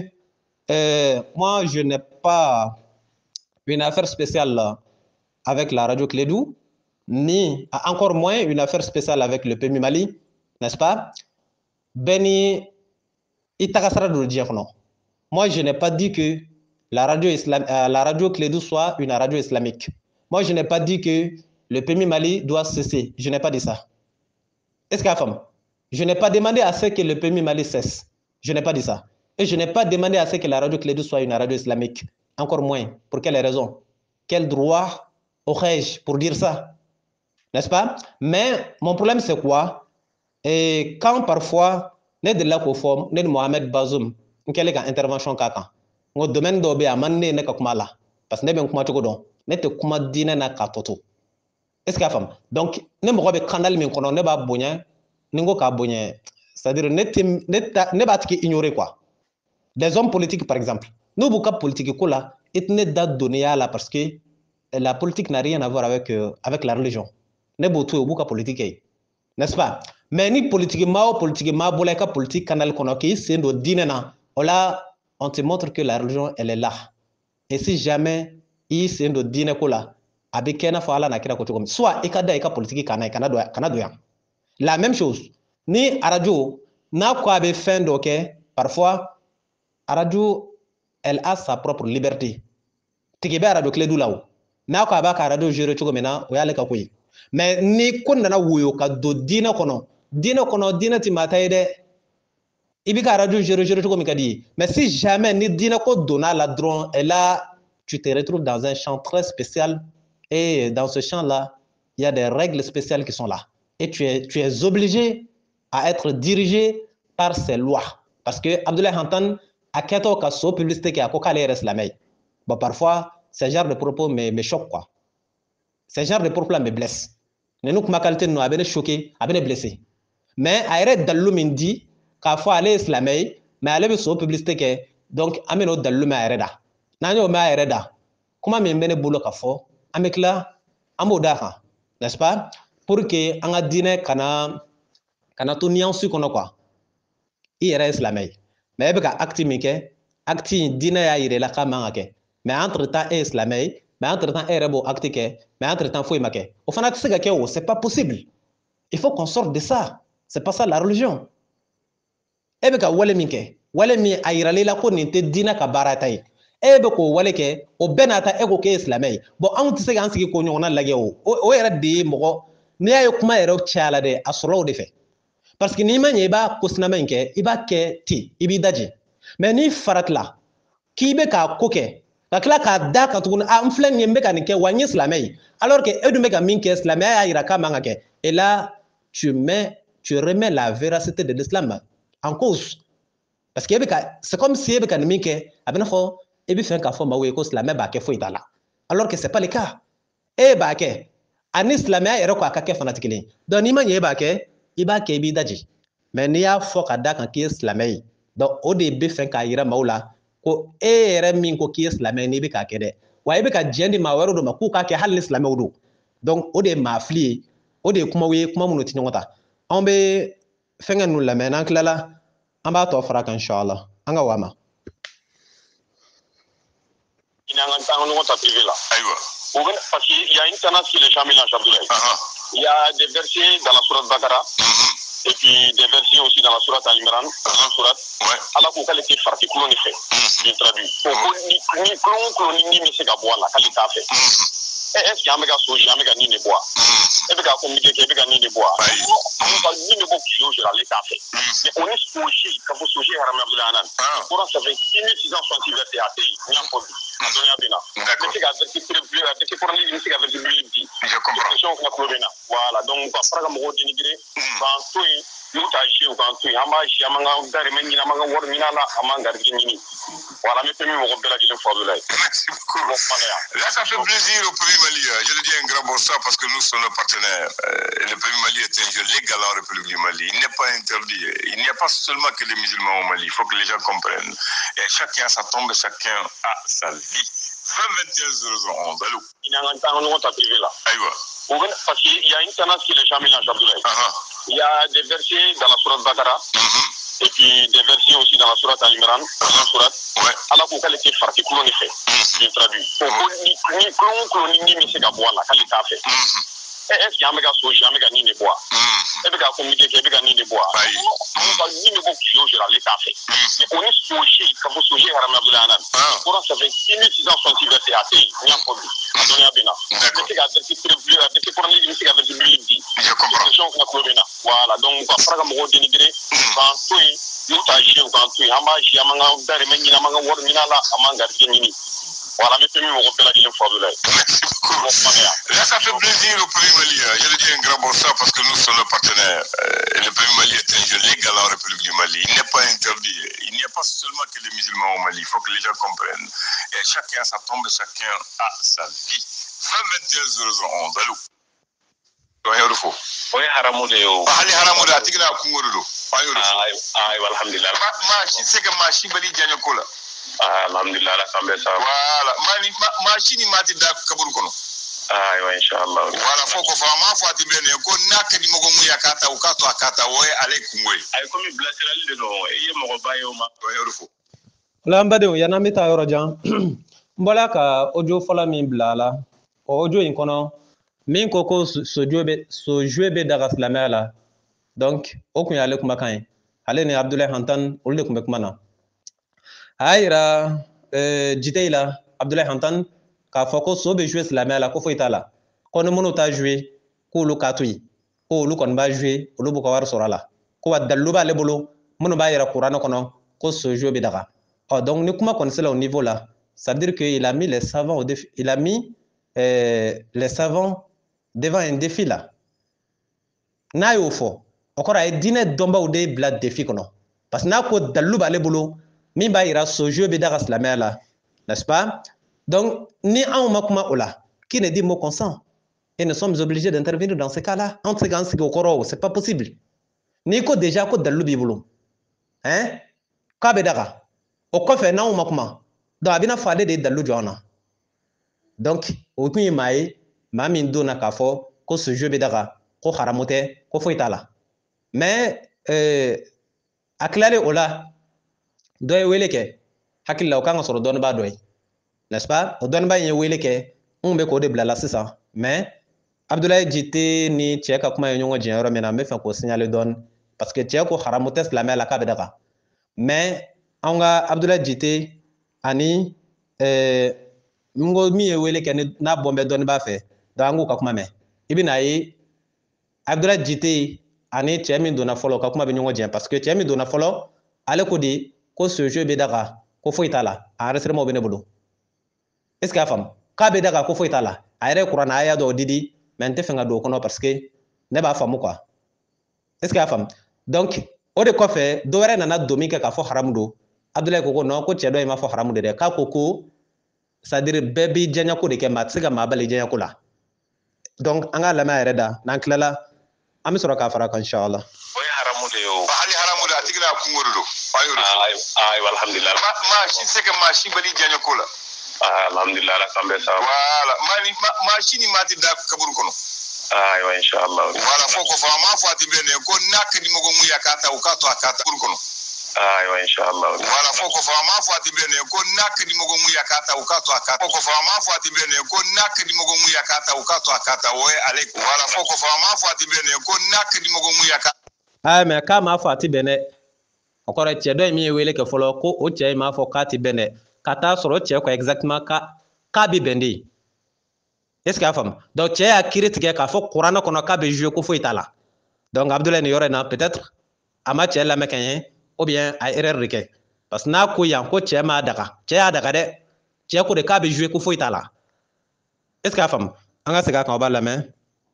moi je n'ai pas une affaire spéciale avec la radio Clédou ni encore moins une affaire spéciale avec le PMI Mali n'est-ce pas Beni Itakasara de diɲɛ kɔnɔ moi je n'ai pas dit que la radio Clédou soit une radio islamique. Moi, je n'ai pas dit que le PMI Mali doit cesser. Je n'ai pas dit ça. Est-ce qu'il y a femme? Je n'ai pas demandé à ce que le PMI Mali cesse. Je n'ai pas dit ça. Et je n'ai pas demandé à ce que la radio Clédou soit une radio islamique. Encore moins. Pour quelle raison? Quel droit aurais-je pour dire ça? N'est-ce pas? Mais mon problème, c'est quoi? Et quand parfois, ne de la forme, ne de Mohamed Bazoum, quelle est intervention kaka? Ngo domaine dɔ bɛ yen a man ne ka kuma la parce que ne bɛ n kuma cogo dɔn ne tɛ kuma diinɛ na k'a tɔ to est ce que a faamu donc ne mɔgɔ bɛ canal min kɔnɔ ne b'a bonya ni n ko k'a bonya c'est à dire ne b'a tigi ignorer quoi des hommes politiques par exemple n'u b'u ka politique ko la i tɛ ne da donnenya la parce que la politique n'a rien à voir avec la religion ne b'o to yen u b'u ka politique kɛ n'est-ce pas mais ni politique maa o politique maa bɔla i ka politique canal kɔnɔ k'i sen don diinɛ na o la on te montre que la religion, elle est là. Et si jamais il s'est de dîner kola, avec kena fa ala na kira koto soit ikada ika politique kana doya. La même chose. Ni radio na quoi be fin donc parfois radio elle a sa propre liberté. Tiki be radio Clédou là. Na quoi ba ka radio jere chogo mena o ya le ka koyi. Mais ni ko nana wuyo ka do dîner kono ti mataide Ibika radio jere comme dit. Mais si jamais ni dina ko donna la drone et là tu te retrouves dans un champ très spécial et dans ce champ là il y a des règles spéciales qui sont là et tu es obligé à être dirigé par ces lois. Parce que Abdoulaye Hantan a keto ka so publicité qui a kokale reslamay. Bon, parfois, ce genre de propos me choque, quoi. Ce genre de propos-là me blesse. Ne nous kuma qualité nous a bien choqué, a bien blessé. Mais a yɛrɛ dalilu min di k'a fɔ ale ye silamɛ ye mais ale bɛ so publicité kɛ donc an bɛn'o dalilu mɛn a yɛrɛ da n'an y'o mɛn a yɛrɛ da kuma min bɛ ne bolo ka fɔ an bɛ tila an b'o d'a kan n'est-ce pas pour que an ka diinɛ kana to nuance kɔnɔ quoi i yɛrɛ ye silamɛ ye mais e bɛ ka acte min kɛ acte in diinɛ y'a yira i la k'a man ka kɛ mais entre temps e ye silamɛ ye mais entre temps e yɛrɛ b'o acte kɛ mais entre temps foyi ma kɛ o fana tɛ se ka kɛ o c'est pas possible il faut qu'on sorte de ça. C'est pas ça la religion. E bɛ ka wale min kɛ wale min a yirala i la ko nin tɛ diinɛ ka baara ta ye e bɛ k'o wale kɛ o bɛɛ n'a ta e ko k'e ye silamɛ ye bon anw tɛ se k'an sigi k'o ɲɔgɔnna lajɛ o yɛrɛ de ye mɔgɔ n'i y'a ye kuma yɛrɛ caya la dɛ a sɔrɔla o de fɛ parce que n'i ma ɲɛ i b'a ko sinama in kɛ i b'a kɛ ten i b'i daji mais n'i faratila k'i bɛ k'a ko kɛ ka tila k'a da kan tuguni n filɛ nin ye n bɛ ka nin kɛ wa n ye silamɛ ye alors que e dun bɛ ka min kɛ silamɛya y'a yira k'a man ka kɛ et là tu remets la véracité de l'islam en cause. Parce que c'est comme si il y a une qui a bien fait, et bien fait qu'à fond, bah oui, que l'islam est baqué fouille là. Alors que c'est pas le cas. Et baqué, en islam il y a quoi qu'à fanatique. Donc ni man y baqué, il baqué bidaji. Mais ni a fort qu'à dak en qui islamé. Donc au début fait qu'à ira maula, ko e remin ko qui islamé ni bi ka kede. Wa ibe ka jendi ma waro do ma ku ka ke hal islamé odo. Donc au de ma fli, au de kuma we kuma munoti nyota. On be fɛngɛ nu lamɛn n'an tilala an b'a tɔ fara kan inshallah an ka wama parce qu'il y a une tendance qui est jamais là, Abdoulaye. Il y a des versets dans la sourate Bakara et puis des versets aussi dans la sourate Al-Imran, Allah ko k'ale tɛ farati kulon de fɛ, je traduis. Ko ni kulon ni bɛ se ka bɔ a la k'ale t'a fɛ. Est-ce qu'il y a un mec qui a un mec qui a bois? Et puis, quand on dit qu'il y a un mec qui bois, on va dire que je l'ai fait. Mais on est sujet, quand vous sujet à Ramabulanan, pour ça fait 6660 versets à pays, il y a un peu. Mais c'est qu'avec pour les livres, c'est qu'avec le livre. Je comprends. Voilà, donc, on va faire un mot dénigré, quand nous t'agissons, quand tu as marché, à manga, d'arrimer, à manga, warminala, à manga, gini. Voilà, mais c'est mieux, on va dire le Merci beaucoup. Là, ça fait plaisir au pays Mali. Je le dis un grand bonsoir parce que nous sommes nos partenaires. Le pays Mali est un jeu légal en République du Mali. Il n'est pas interdit. Il n'y a pas seulement que les musulmans au Mali. Il faut que les gens comprennent. Et chacun a sa tombe, chacun a sa vie. 20-21-011. Allô? Il y a un temps privé là. Parce qu'il y a une tendance qui est jamais là, Abdoulaye. Il y a des versets dans la sourate Bakara. Et puis des versets aussi dans la sourate Al-Imran, Allah ko k'ale tɛ farati kulon de fɛ, je traduis. Ko ni kulon ni bɛ se ka bɔ a la k'ale t'a fɛ. Est-ce qu'il y a un mec qui a un mec qui a bois? Et puis quand on dit qu'il y a un mec qui bois, on va dire que je l'ai fait. Mais on est sujet, quand vous sujet à Ramabulanan, pour ça fait 6660 versets à pays, il y a un peu. Je comprends. Voilà, donc on va faire un mot dénigré, quand nous t'agissons, quand tu as marché, à manga, d'arrimer, à manga, warminala, à manga, gini. Voilà, mais c'est mieux, on va dire le problème. Merci beaucoup. Là, ça fait plaisir au pays Mali. Je le dis un grand bonsoir parce que nous sommes nos partenaires. Le pays Mali est un jeu légal en République du Mali. Il n'est pas interdit. Il n'y a pas seulement que les musulmans au Mali. Il faut que les gens comprennent. Et chacun a sa tombe, chacun a sa vie. 20-21-011. Allô? Oui, haramude yo. Ali haramude atigina kungodo. Ay, alhamdulillah. Ma c'est que machine bali janyo kola. Alhamdulillah, la sambe sa. Voilà, machine mati da kabul kono. Aywa inshallah. Voilà, foko fama fati bene ko nakadi mogo mu yakata ukato akata we alaikum we. Ay komi blasirali de no e mogo bayo ma. la mbade yana mi ta yɔrɔ jan n bɔla ka audio fɔlɔ min bila la o audio in kɔnɔ min ko ko sojue bɛ daga silamɛya la donc o kun y'ale kumakan ye ale ni Abdoulaye Hantan olu de kun bɛ kuma na a y'a yira jite la Abdoulaye Hantan k'a fɔ ko so bɛ jouer silamɛya la ko foyi t'a la ko ni minnu t'a jouer k'olu k'a to yen ko olu kɔni b'a jouer olu b'u ka wari sɔrɔ a la ko wa dalilu b'ale bolo minnu b'a yira kuranɛ kɔnɔ ko sojue bɛ daga donc ni kuma kɔni sera au niveau là ça veut dire qu'il a mis les savants au défi, il a mis les savants devant un défi là n'a y'o fɔ Encore ay dine domba ou de blad défi kono. Parce que n'a ko dalu ba le bolo min ba ira so jeu be daga slamé là, n'est-ce pas? Donc ni an makuma ola qui ne dit mot consent. Et nous sommes obligés d'intervenir dans ce cas-là. Entre ces gars, c'est pas possible. Ni ko déjà ko dalu bi bolo. Hein? Ka be daga. O ko fe na o makuma. Donc abina fale de dalu jona. Donc o kun mai ma min dona ka fo ko ce jeu be daga ko haramote ko fo itala. Mais aklale ola doy wele ke hakilla o kan soro don ba doy, n'est-ce pas? O don ba yen wele ke on be ko de blala sisa. Mais Abdoulaye Jite ni cɛ ka kuma ye ɲɔgɔn jɛn yɔrɔ min na n bɛ fɛ k'o signaler dɔɔni parce que cɛ ko haramu tɛ silamɛ la k'a bɛ daga mais an ka Abdoulaye Jite ani n ko min ye wele kɛ n'a bɔn bɛ dɔɔni b'a fɛ donc an k'u ka kuma mɛn i bɛ n'a ye Abdoulaye Jite ani cɛ min donna fɔlɔ ka kuma bɛ ɲɔgɔn jɛn parce que cɛ min donna fɔlɔ ale ko de ko ce jeu bɛ daga ko foyi t'a la enregistrement bɛ ne bolo est ce que a faamu k'a bɛ daga ko foyi t'a la a yɛrɛ kuranɛ aya dɔw didi mais n tɛ fɛ ka don o kɔnɔ parce que ne b'a faamu quoi est ce que a faamu donc o de kɔfɛ dɔ wɛrɛ nana don min kɛ k'a fɔ haramu don Abdoulaye ko non ko cɛ dɔ in ma fɔ haramu de dɛ k'a ko ko c'est à dire bɛɛ b'i diyaɲako de kɛ maa tɛ se ka maa bali diyaɲako la donc an k'a lamɛn a yɛrɛ da n'an tilala an bɛ sɔrɔ k'a fara kan inshallah o ye haramu de ye o hali haramu de a tigi n'a kungo de don ayiwa alhamdulillah maa si tɛ se ka maa si bali diyaɲako la alhamdulillah ala k'an bɛɛ sara voilà maa si ni maa tɛ da kaburu kɔnɔ ayiwa inshallah voilà fo ko fɔ an m'a fɔ a tɛ bɛn ne ko n'a ka di mɔgɔ mun ye a k'a ta u k'a to a k'a ta kaburu kɔnɔ ayiwa inshallah voilà fo ko fɔ an m'a fɔ a tɛ bɛn ne ko n'a ka di mɔgɔ mun ye a k'a ta u k'a to a k'a ta fo ko fɔ an m'a fɔ a tɛ bɛn ne ko n'a ka di mɔgɔ mun ye a k'a ta u k'a to a k'a ta o ye ale voilà fo ko fɔ an m'a fɔ a tɛ bɛn ne ko n'a ka di mɔgɔ mun ye a k'a mais k'a m'a fɔ a tɛ bɛn dɛ o kɔrɔ cɛ dɔ in min ye wele kɛ fɔlɔ ko o cɛ in m'a fɔ k'a tɛ bɛn dɛ ka taa sɔrɔ cɛ ko exactement k'a bɛ bɛn de est ce que a faamu donc cɛ y'a kiiri tigɛ k'a fɔ kuranɛ kɔnɔ k'a bɛ jouer ko foyi t'a la donc Abdoulaye nin yɔrɔ in na peut être a ma cɛ lamɛn ka ɲɛ ou bien a ye erreur de kɛ parce que n'a ko yan ko cɛ m'a daga cɛ y'a daga dɛ cɛ ko de k'a bɛ jouer ko foyi t'a la est ce que a faamu an ka segin a kan o b'a lamɛn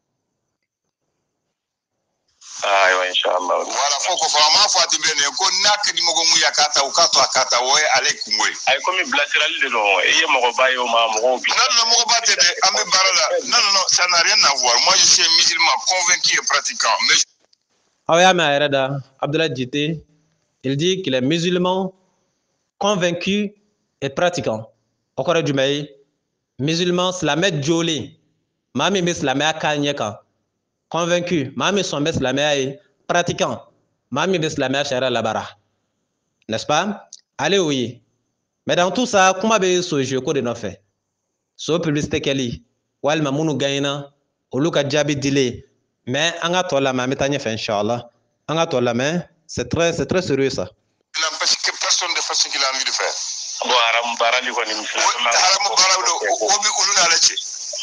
ayiwa inshallah voilà fo ko fɔ an m'a fɔ a tɛ bɛn ne ko n'a ka di mɔgɔ mun ye a k'a ta u k'a to a k'a ta o ye ale kungo ye ayi komi bilasirali de don i ye mɔgɔba ye o ma mɔgɔw bi non mɔgɔba tɛ dɛ an bɛ baara la non ça n'a rien à voir moi je suis un musulman convaincu et pratiquant mais aw y'a mɛn a yɛrɛ da Abdoulaye Jite il dit qu'il est musulman convaincu et pratiquant o kɔrɔ ye jumɛn ye musulman silamɛ jolen maa min bɛ silamɛya k'a ɲɛ kan convaincu maa min sɔn bɛ silamɛya ye pratiquant maa min bɛ silamɛya sariya labara n'est-ce pas ale y'o ye mais dans tout ça kuma bɛ so jouer ko de nɔfɛ so publicité kɛli walima minnu gagnena olu ka jaabi dilen mais an ka tɔ lamɛn an bɛ taa ɲɛfɛ inchallah an ka tɔ lamɛn c'est très sérieux ça n'empêche que personne de faire ce qu'il a envie de faire bon haramu baara ni kɔni haramu baara do o bi olu n'ale cɛ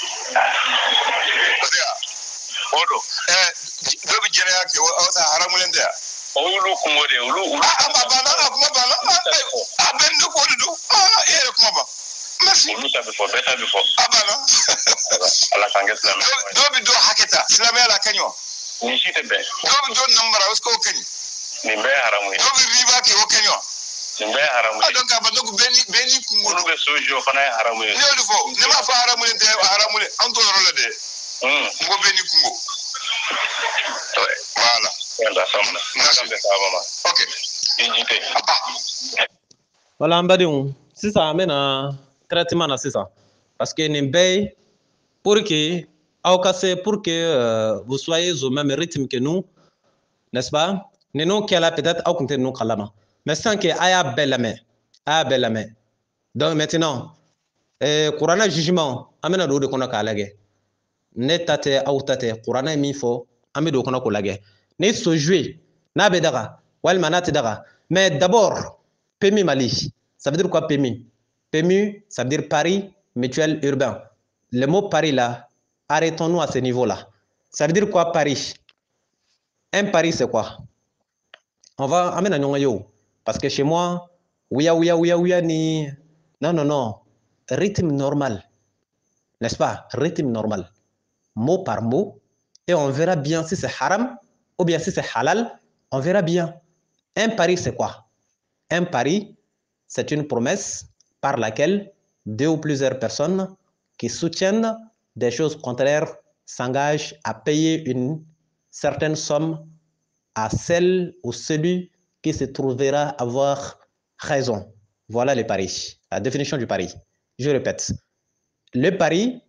o don dɔ bɛ jɛnɛya kɛ o ta haramulen tɛ yan olu kungo de olu a banna a kuma banna a bɛ ne ko de don e yɛrɛ kuma ban merci olu ta bɛ fɔ bɛɛ ta bɛ fɔ a banna ala k'an kɛ silamɛ dɔw bɛ dɔ hakɛ ta silamɛya la kaɲɔ nin si tɛ bɛn dɔw bɛ dɔ namara o k'o kaɲi nin bɛɛ ye haramu ye dɔw bɛ riba kɛ o kaɲɔ nin bɛɛ ye haramu ye donc k'a fɔ donc bɛɛ ni kungo olu bɛ soji o fana ye haramu ye ne y'olu fɔ ne m'a fɔ haramulen tɛ haramulen an t'o yɔrɔ la dɛ n ko bɛɛ ni kungo voilà ok voilà an badenw sisan an bɛna traitement na sisan parce que nin bɛɛ ye pour que aw ka se pour que vous soyez au même rythme que nous n'est-ce pas ninnu kɛla peut-être aw tun tɛ ninnu kalama mais sisan que a y'a bɛɛ lamɛn a y'a bɛɛ lamɛn donc maintenant kuranɛ jugement an bɛna don o de kɔnɔ k'a lajɛ ne ta tɛ aw ta tɛ kuranɛ ye min fɔ an bɛ don o kɔnɔ k'o lajɛ ni so joué n'a bɛ daga walima n'a tɛ daga mais d'abord PMI Mali ça veut dire quoi PMI PMI ça veut dire Paris mutuel urbain le mot Paris là arrêtons-nous à ce niveau là ça veut dire quoi Paris un Paris c'est quoi on va amener ɲɔgɔn ye o parce que chez moi ouya ni non rythme normal n'est-ce pas rythme normal mot par mot et on verra bien si c'est haram ou bien si c'est halal, on verra bien. Un pari, c'est quoi? Un pari, c'est une promesse par laquelle 2 ou plusieurs personnes qui soutiennent des choses contraires s'engagent à payer une certaine somme à celle ou celui qui se trouvera avoir raison. Voilà le pari, la définition du pari. Je répète, le pari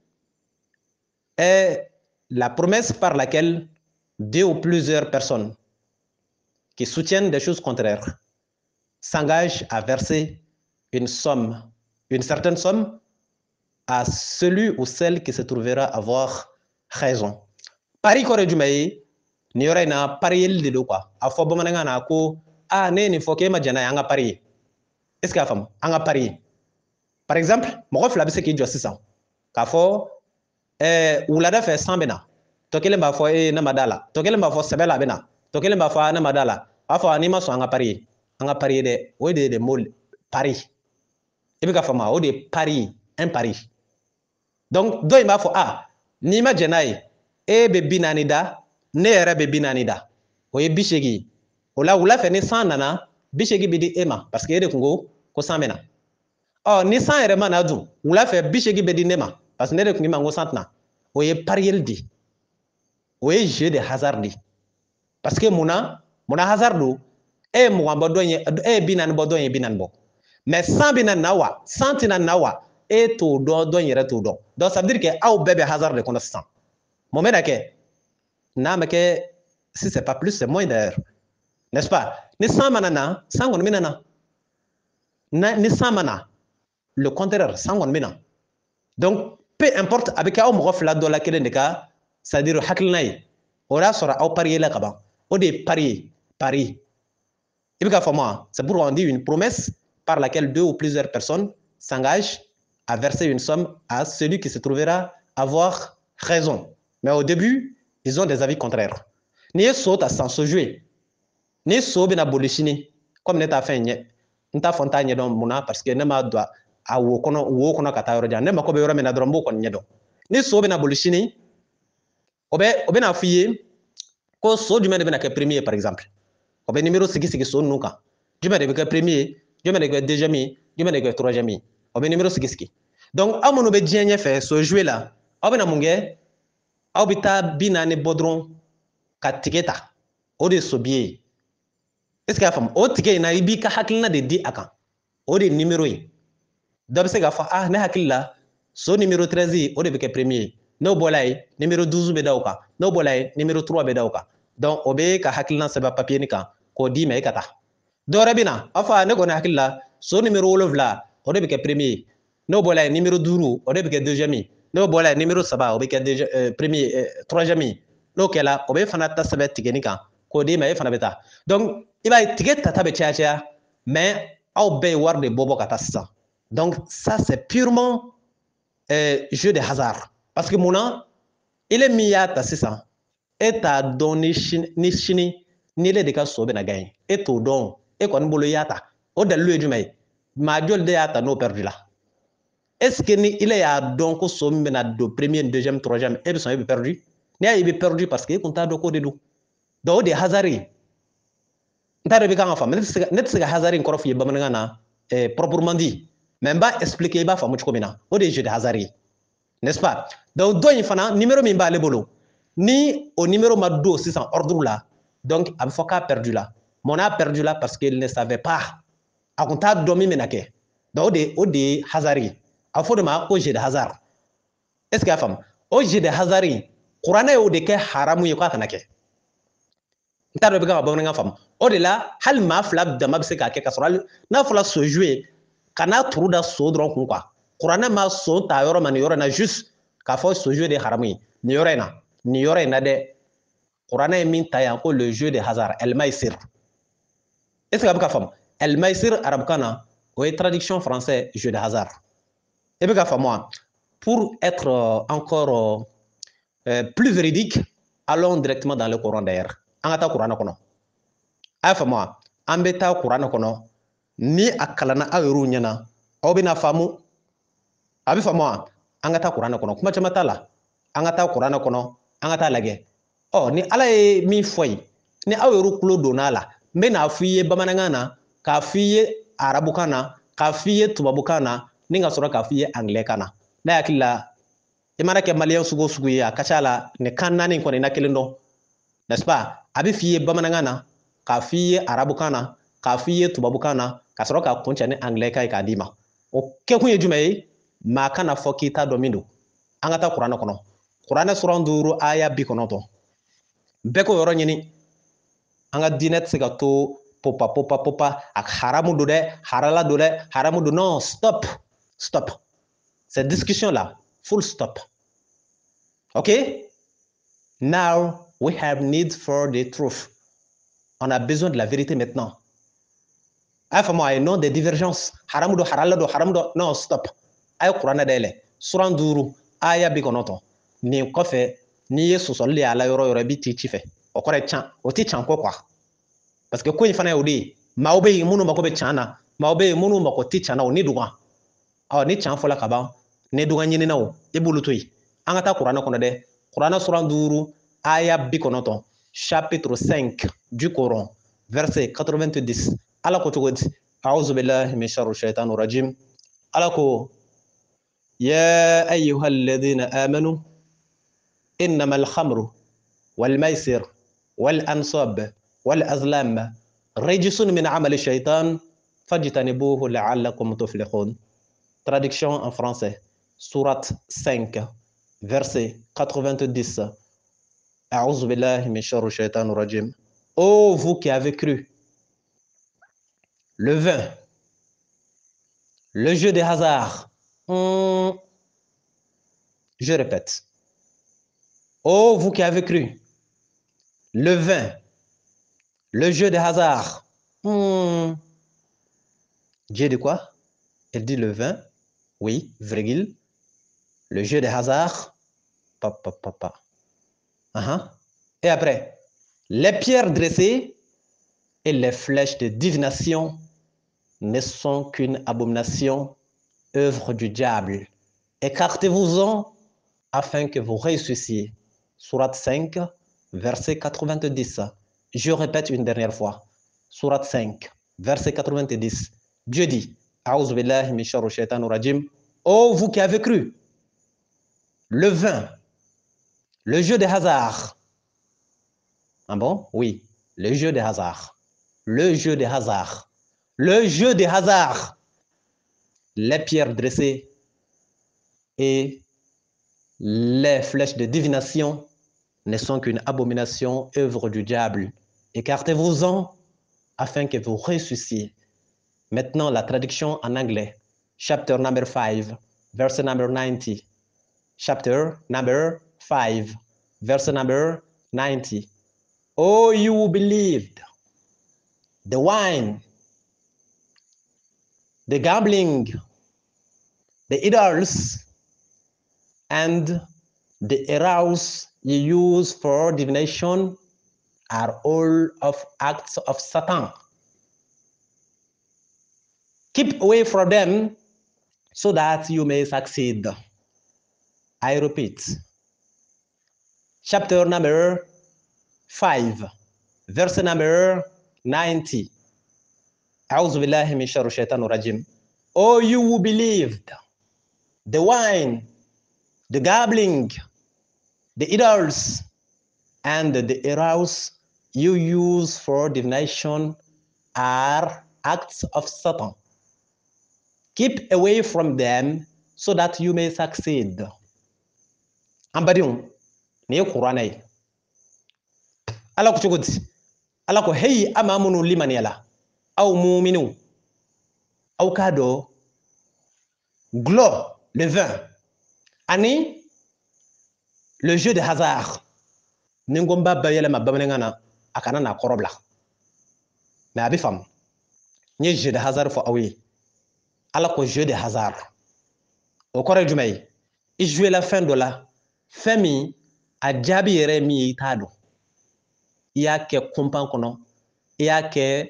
est la promesse par laquelle 2 ou plusieurs personnes qui soutiennent des choses contraires s'engagent à verser une somme, une certaine somme à celui ou celle qui se trouvera avoir raison. Pari kore jumai ni yore na pari yel de quoi. A fo bamananga na ko ne ni fo ke ma jana anga pari. Est-ce que afam anga pari? Par exemple, mo fla bi se ki jo sisan. Ka fo wulada fe 100 bena. To kele ba fo na madala. To kele ba fo sebela bena. To kele ba fo na madala. Afo ani ma so anga pari. Anga pari de o de mol pari. Ibi ka fama o de pari, un pari. Donc do ima fo ni ma jenai be binani da ne yɛrɛ be binani da o ye 80 o la wula fɛ ni san nana 80 bi di ema parce que e de kungo ko san mena ni san yɛrɛ mana dun wula fɛ 80 be di ne ma parce que ne de kungi ma ko san tena o ye pariel di o ye jeu de hasard di parce que muna hasard do e mugan bɔ dɔn ye e binani bɔ dɔn ye binani bɔ mais san bina na wa san tina na wa e t'o dɔn dɔn yɛrɛ t'o dɔn donc ça veut dire que aw bɛɛ bɛ hasard de kɔnɔ sisan mun bɛna kɛ n'a ma kɛ si c'est pas plus c'est moins d'ailleurs n'est-ce pas ni san mana na san kɔni bɛna na ni san mana le contraire san kɔni bɛna donc peu importe a bɛ kɛ aw mɔgɔ fila dɔ la kelen de ka c'est-à-dire hakilina ye o y'a sɔrɔ aw parier la ka ban o de ye pari ye pari i bɛ ka faamu wa c'est pourquoi on dit une promesse par laquelle 2 ou plusieurs personnes s'engagent à verser une somme à celui qui se trouvera avoir raison. Mais au début, ils ont des avis contraires. Ni ye so ta san so jouer. Ni so bena bolishini comme ne t'a fait ɲɛ. N t'a fɔ n t'a ɲɛdɔn mun na parce que ne ma don a wo kɔnɔ ka taa yɔrɔ jan. Ne mako bɛ yɔrɔ min na dɔrɔn n b'o kɔni ɲɛdɔn. Ni so bena bolishini o bɛna f'i ye ko so jumɛn de bɛna kɛ premier par exemple. O bɛ numéro sigi so ninnu kan. Jumɛn de bɛ kɛ premier, jumɛn de bɛ kɛ deuxième ye, jumɛn de bɛ kɛ troisième ye. O bɛ numéro sigi. Donc aw minnu bɛ diɲɛ ɲɛfɛ so jouer la aw bɛna mun kɛ aw bɛ taa 40 bɔ dɔrɔn ka tige ta o de ye sobiye ye est ce que y'a faamu o tige in na i b'i ka hakilina de di a kan o de ye numéro ye dɔ bɛ se k'a fɔ ne hakili la so numéro 13 o de bɛ kɛ premier ye n'o bɔla ye numéro 12 bɛ da o kan n'o bɔla ye numéro 3 bɛ da o kan donc o bɛ ka hakilina sɛbɛn papier nin kan k'o d'i ma e ka taa dɔ wɛrɛ bɛ na a fɔ ne kɔni hakili la so numéro 7 o de bɛ kɛ premier ye n'o bɔla ye numéro 5 o de bɛ kɛ deuxième ye n'o bɔla ye numéro 3 o bɛ kɛ premier troisième ye n'o kɛla o bɛ fana ta sɛbɛn tigɛni kan k'o d'i ma e fana bɛ taa donc i b'a ye tige tata bɛ caya mais aw bɛɛ ye wari de bɔ ka taa sisan donc ça c'est purement jeu de hasard parce que mun na ile min y'a ta sisan e t'a dɔn ni sini ni ile de ka so bɛna gagner e t'o dɔn e kɔni bolo i y'a ta o dalilu ye jumɛn ye maa joli de y'a ta n'o perdu la est ce que ni ile y'a dɔn ko so min bɛna don premier deuxième troisième e bɛ sɔn e bɛ perdu n'i y'a ye i bɛ perdu parce que e kun t'a dɔn k'o de don donc o de ye hasard ye n t'a dɔn i bɛ kan ka faamu ne tɛ se ka hasard in kɔrɔ f'i ye bamanankan na proprement dit mais n b'a expliquer i b'a faamu cogo min na o de ye jeu de hasard ye n'est-ce pas donc dɔ in fana numéro min b'ale bolo ni o numéro ma don sisan ordre la donc a bɛ fɔ k'a perdu la mun n'a perdu la parce qu'il ne savait pas a kun t'a dɔn min bɛna kɛ donc o de ye hasard ye a bɛ fɔ o de ma ko jeu de hasard est ce que y'a faamu o jeu de hasard in kuranɛ y'o de kɛ haramu ye k'a kana kɛ n t'a dɔn i bɛ kan ka bamanankan faamu o de la hali maa fila dama bɛ se k'a kɛ ka sɔrɔ hali n'a fɔra so jouer ka n'a turu da so dɔrɔn kun quoi kuranɛ ma so ta yɔrɔ ma nin yɔrɔ in na juste k'a fɔ so jouer de ye haramu ye nin yɔrɔ in na dɛ kuranɛ ye min ta yan ko le jeu de hasard el maïsir est ce que a bɛ ka faamu el maïsir arabukan na o ye traduction français jeu de hasard i bɛ ka faamu wa pour être encore plus véridique allons directement dans le Coran d'ailleurs an ka taa kuranɛ kɔnɔ a y'a faamu wa an bɛ taa kuranɛ kɔnɔ ni a kalanna aw yɛrɛw ɲɛna aw bɛna faamu a bɛ faamu wa an ka taa kuranɛ kɔnɔ kuma caman t'a la an ka taa kuranɛ kɔnɔ an ka taa lajɛ ni ala ye min fɔ yen ni aw yɛrɛ kulo donna la n bɛ n'a fɔ i ye bamanankan na k'a fɔ i ye arabukan na k'a fɔ i ye tubabukan na ni ka sɔrɔ k'a fɔ i ye angilɛkan na ne hakili la i mana kɛ maliyɛn sugu o sugu ye a ka ca la nin kan naani kɔni na kelen dɔn n'est-ce pas a bɛ fɔ i ye bamanankan na k'a fɔ i ye arabukan na k'a fɔ i ye tubabukan na ka sɔrɔ k'a kun cɛ ni angilɛkan ye k'a d'i ma o kɛkun ye jumɛn ye maa kana fɔ k'i t'a dɔn min don an ka taa kuranɛ kɔnɔ kuranɛ sura 5 aya 90 bɛɛ k'o yɔrɔ ɲini an ka diinɛ tɛ se ka to popa a haramu don dɛ halala don dɛ haramu don non stop cette discussion là full stop. Okay, now we have need for the truth. On a besoin de la vérité maintenant. Enfin, non des divergences. Haramu do halala do haramu do non stop. Ay Qur'ana dele sura 5 aya 90 ni kɔfɛ ni ye sɔsɔli de ala yɔrɔ yɔrɔ bi ti ci fɛ o kɔrɔ can o ti can ko quoi parce que ko in fana ye o de ye maaw bɛ yen minnu mako bɛ can na maaw bɛ yen minnu mako ti can na o ni dugan ni can fɔla ka ban ni dugan ɲininaw i b'olu to yen an ka taa kuranɛ kɔnɔ dɛ kuranɛ sura 5 aya 90 chapitre 5 du Coran verset 90 ala ko cogo di a'udhu billahi min sharri shaitanir rajim ala ko يا أيها الذين آمنوا إنما الخمر والميسر والأنصاب والأزلام رجس من عمل الشيطان فاجتنبوه لعلكم تفلحون. Traduction en français, sourate 5, verset 90. أعوذ بالله من شر الشيطان الرجيم. Ô vous qui avez cru, le vin, le jeu des hasards. Je répète. Ô vous qui avez cru, le vin, le jeu des hasards. Dieu dit quoi? Elle dit le vin, oui, virgule. Le jeu des hasards, papa. Et après, les pierres dressées et les flèches de divination ne sont qu'une abomination, œuvre du diable. Écartez-vous-en afin que vous réussissiez. Sourate 5, verset 90. Je répète une dernière fois. Sourate 5, verset 90. Dieu dit, A'udhu billahi min sharri shaitanir rajim. Ô vous qui avez cru, le vin, le jeu des hasards. Ah bon? Oui, le jeu des hasards. Le jeu des hasards. Le jeu des hasards. Les pierres dressées et les flèches de divination ne sont qu'une abomination, œuvre du diable. Écartez-vous-en afin que vous ressuscitiez. Maintenant, la traduction en anglais. Chapter number 5, verse number 90. Chapter number 5, verse number 90. Oh, you who believed, the wine, the gambling, the idols, and the arrows you use for divination are all of acts of Satan. Keep away from them so that you may succeed. I repeat. Chapter number 5, verse number 90. أعوذ بالله من شر الشيطان الرجيم. Oh, you who believed, the wine, the gambling, the idols, and the arrows you use for divination are acts of Satan. Keep away from them so that you may succeed. Ambadiun, ne Qur'ana yi. Ala ko cogodi? Ala ko hey amamunu liman yala. Aw mu'minu. Aw kado glo, le vin. Ani le jeu de hasard. Ningomba bayela ma bamanengana akana na korobla. Mais abi fam. Ni jeu de hasard fo awi. Ala ko jeu de hasard. O kore jumay. I jouer la fin de la fami a jabi yere mi tado. Iya ke kumpan kono. Iya ke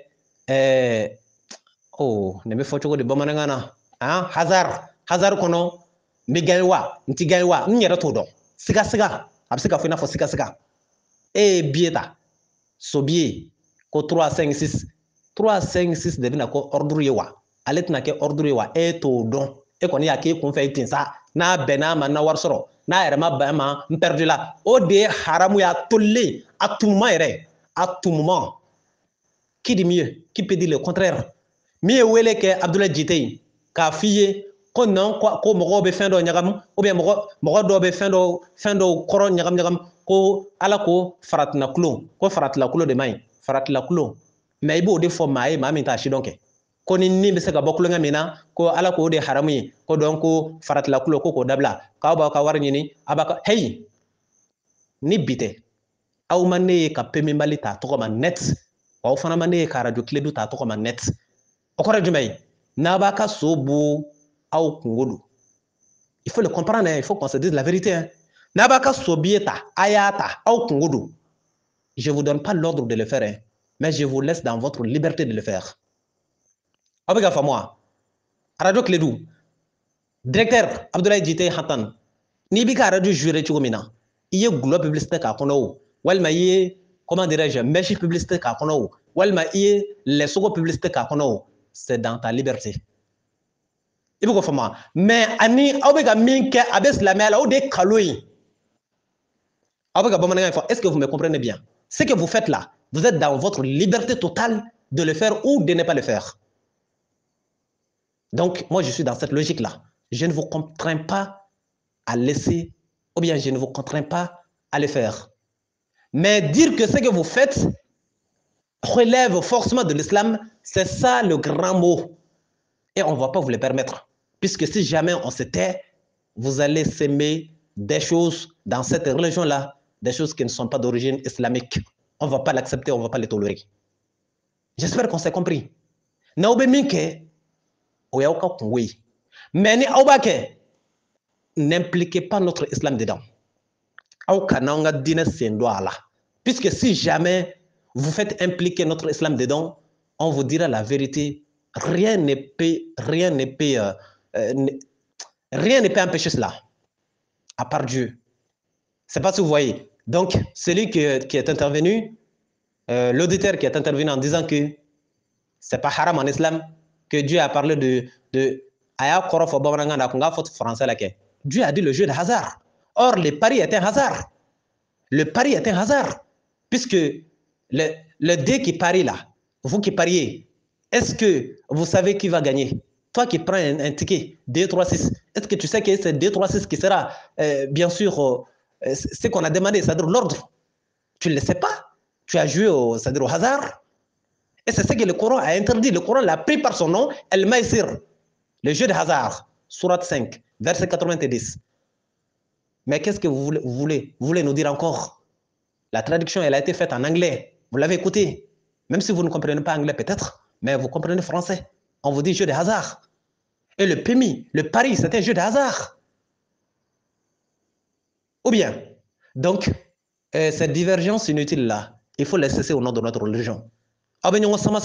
ne me foto ko de bamanengana. Hasard kono mi gaywa, nti gaywa, nyera to do. Siga. Absika fina fo siga. Bieta. sobier ko 3 5 6 3 5 6 de bina ko ordre yewa ale tna ke ordre yewa e to don e koni ya ke kun fe tin sa na bena ma na war soro na yere ma ba ma perdu la o de haramu ya tollé à tout moment qui dit mieux qui peut dire le contraire mieux wele ke Abdoulaye Jitey ka fiye ko non ko mogo be fendo nyagam ou bien mogo do be fendo koro nyagam ko ala ko faratna kulo ko faratla kulo de may faratla kulo mais ibo de fo may ma min ta shi donc ko ni be se ga boklo ngamina ko ala ko de haramu ko donc faratla kulo ko dabla ka ba ka war nyini abaka hey ni bite aw mané ka pemi mali ta to ma net aw fana mané ka radio kledu ta to ma net o ko radio may na ba ka sobu aw kungodu il faut le comprendre il faut qu'on se dise la vérité hein. Na ba ka sobieta ayata aw kungodu je vous donne pas l'ordre de le faire hein, mais je vous laisse dans votre liberté de le faire abega fa moi radio kledu directeur Abdoulaye Jitey hatan ni bi ka radio juré ci gomina iye globe publicité ka kono walma iye comment dirais-je meshi publicité ka kono walma iye les sogo publicité ka kono c'est dans ta liberté il faut que moi mais ani awbega minke abes la mela ou de kaloyi awbega bomana est-ce que vous me comprenez bien ce que vous faites là vous êtes dans votre liberté totale de le faire ou de ne pas le faire donc moi je suis dans cette logique là je ne vous contrains pas à laisser ou bien je ne vous contrains pas à le faire mais dire que ce que vous faites relève forcément de l'islam c'est ça le grand mot et on ne va pas vous le permettre puisque si jamais on se tait vous allez s'aimer des choses dans cette religion là des choses qui ne sont pas d'origine islamique on ne va pas l'accepter on ne va pas les tolérer j'espère qu'on s'est compris naobe minke oyauka kungui mais ni aubake n'impliquez pas notre islam dedans puisque si jamais vous faites impliquer notre islam dedans on vous dira la vérité rien ne peut empêcher cela à part Dieu c'est pas si vous voyez donc celui qui est intervenu l'auditeur qui est intervenu en disant que c'est pas haram en islam que Dieu a parlé de français là, Dieu a dit le jeu de hasard. Or, le pari est un hasard. Le pari est un hasard. Puisque le dé qui parie là, vous qui pariez, est-ce que vous savez qui va gagner? Toi qui prends un ticket, 2, 3, 6, est-ce que tu sais que c'est 2, 3, 6 qui sera, bien sûr, ce qu'on a demandé, c'est-à-dire l'ordre? Tu ne le sais pas. Tu as joué c'est-à-dire au hasard. Et c'est ce que le Coran a interdit. Le Coran l'a pris par son nom, El-Maïsir, le jeu de hasard, Sourate 5, verset 90. Mais qu'est-ce que vous voulez nous dire encore? La traduction, elle a été faite en anglais. Vous l'avez écouté. Même si vous ne comprenez pas anglais peut-être, mais vous comprenez français. On vous dit jeu de hasard. Et le PMI, le pari, c'était un jeu de hasard. Ou bien, donc, cette divergence inutile-là, il faut la cesser au nom de notre religion. On ne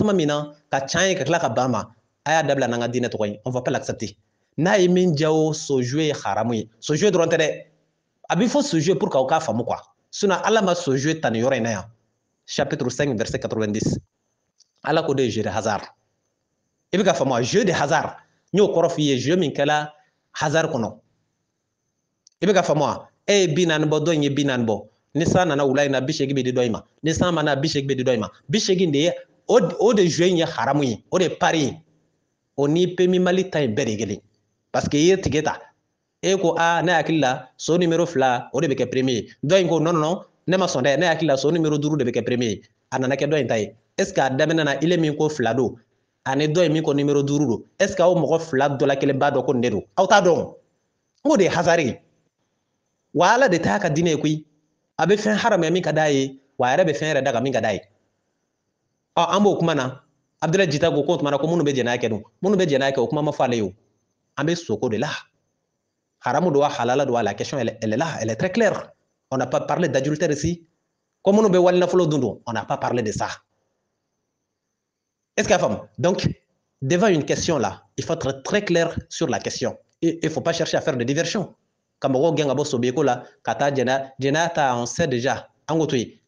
va pas l'accepter. So jouer haramui. So jouer droit il faut se jouer pour qu'au famu quoi. Sinon, Allah m'a se jouer tan yorenaya. Chapitre 5, verset 90. Allah ko de jeu de hasard. Et bien, famu jeu de hasard. Nyo korofi jeu min kala hasard kono. Et bien, famu e binan bo doñe binan bo. Nisa nana ulay na bishegi be de doima. Nisa mana bishegi be de doima. Bishegi de o de jouer ni haramui. O de pari. Oni pemi mali tay berigeli. Parce que hier tigeta. Eko na akilla so numéro fla o de beke premier doy ko non ne ma sonde na akilla so numéro 2 de beke premier anana ke doy tay est ce que adamena na ile min ko fla do ane doy min ko numéro 2 do est ce que o mo fla do la kele ba do ko ndedo awta do ngo de hazari wala de taka dine kuy abe fen haram ya min kadaye wa yare be fen re daga min kadaye ambo kuma na Abdoulaye Jita go compte mana ko munu be jena ke do munu be jena ke o kuma ma fale yo ambe soko de là. Haram doit halal doit la question elle est là, elle est très claire. On n'a pas parlé d'adultère ici. Comme on on n'a pas parlé de ça. Est-ce qu'il y a donc, devant une question là, il faut être très clair sur la question. Il ne faut pas chercher à faire de diversion. Comme on a dit, on sait déjà,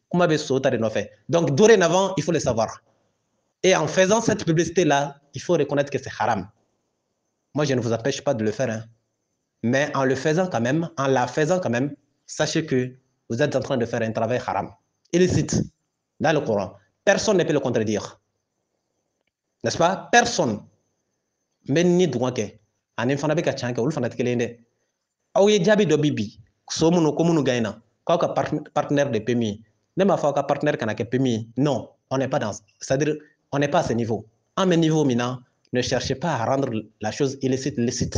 Comment be sauter de nos faits. Donc dorénavant, il faut le savoir. Et en faisant cette publicité-là, il faut reconnaître que c'est haram. Moi, je ne vous empêche pas de le faire. Hein. Mais en le faisant quand même, en la faisant quand même, sachez que vous êtes en train de faire un travail haram. Illicite. Dans le Coran. Personne ne peut le contredire. N'est-ce pas? Personne. Mais ni droit que. En infana be ka chanke, ou fana tikelende. Aou ye jabi do bibi. Somunu komunu gaina. Quoi que partenaire de PMI. Même à fois que partenaire kana ke PMI. Non, on n'est pas dans. C'est-à-dire, on n'est pas à ce niveau. À mes niveaux maintenant, ne cherchez pas à rendre la chose illicite licite.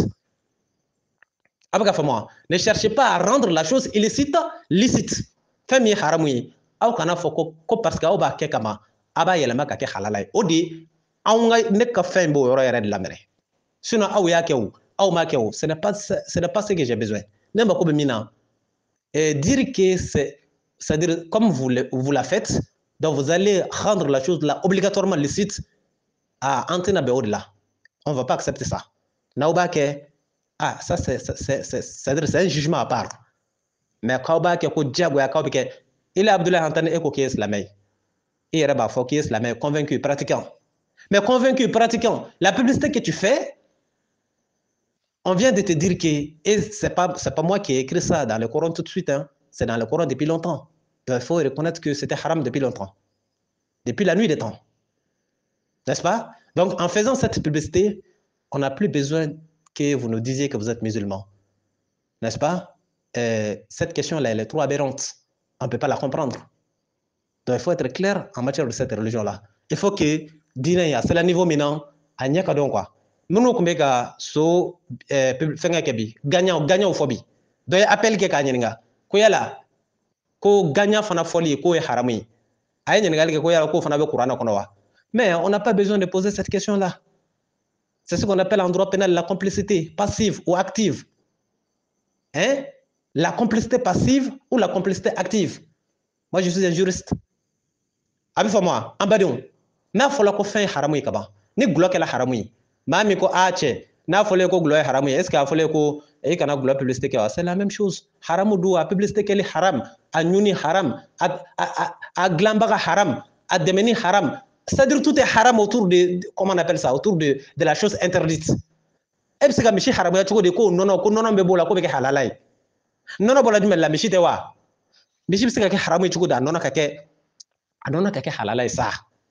Ne cherchez pas à rendre la chose illicite licite. Femi haramui. Aou kana foko ko parce que aou ba ke kama. Aba yelema ka ke halalai. Odi aou ne ka fem bo yoro yere de la mere. Sinon aou ya ke ou, aou ma ke ou, ce n'est pas ce que j'ai besoin. Ne ma ko be mina. Dire que c'est-à-dire comme vous la faites, donc vous allez rendre la chose là obligatoirement licite à antena be au-delà. On ne va pas accepter ça. Naouba ke ah ça c'est un jugement à part. Mais kauba ke ko diago ya kauba ke il est Abdoulaye Antane eko qui est islamé. Il est bafo qui est islamé, convaincu, pratiquant. Mais convaincu, pratiquant, la publicité que tu fais, on vient de te dire que, et c'est pas moi qui ai écrit ça dans le Coran tout de suite, hein, c'est dans le Coran depuis longtemps. Donc il faut reconnaître que c'était haram depuis longtemps. Depuis la nuit des temps. N'est-ce pas? Donc en faisant cette publicité, on n'a plus besoin que vous nous disiez que vous êtes musulman. N'est-ce pas? Cette question-là, elle est trop aberrante. On ne peut pas la comprendre. Donc il faut être clair en matière de cette religion-là. Il faut que, c'est le niveau maintenant, à Nyakadon quoi. Nous kumbe ka so fenga kebi gagna ou phobie. Donc appel ke kanyenga. Ko yala ko gagna fana folie ko e harami. Ay nyengal ke ko yala ko fana be Qur'an kono wa. Mais on n'a pas besoin de poser cette question-là. C'est ce qu'on appelle en droit pénal la complicité passive ou active. Hein? La complicité passive ou la complicité active. Moi je suis un juriste. Abifamo ambadon. Na fola ko fin haramu kaba. Ni gloke la haramu. Mami ko ache na fole ko gloye haramu est-ce que fole ko e kana gloye publicité ke c'est la même chose haramu do a publicité ke li haram a nyuni haram a glambaga haram a demeni haram c'est-à-dire tout est haram autour de comment on appelle ça autour de la chose interdite e bi se ka mishi haramu ya chugo de ko nono be bola ko be ke halalai nono bola dum la mishi te wa mishi bi se ka ke haramu chugo da nono ka ke halalai sa.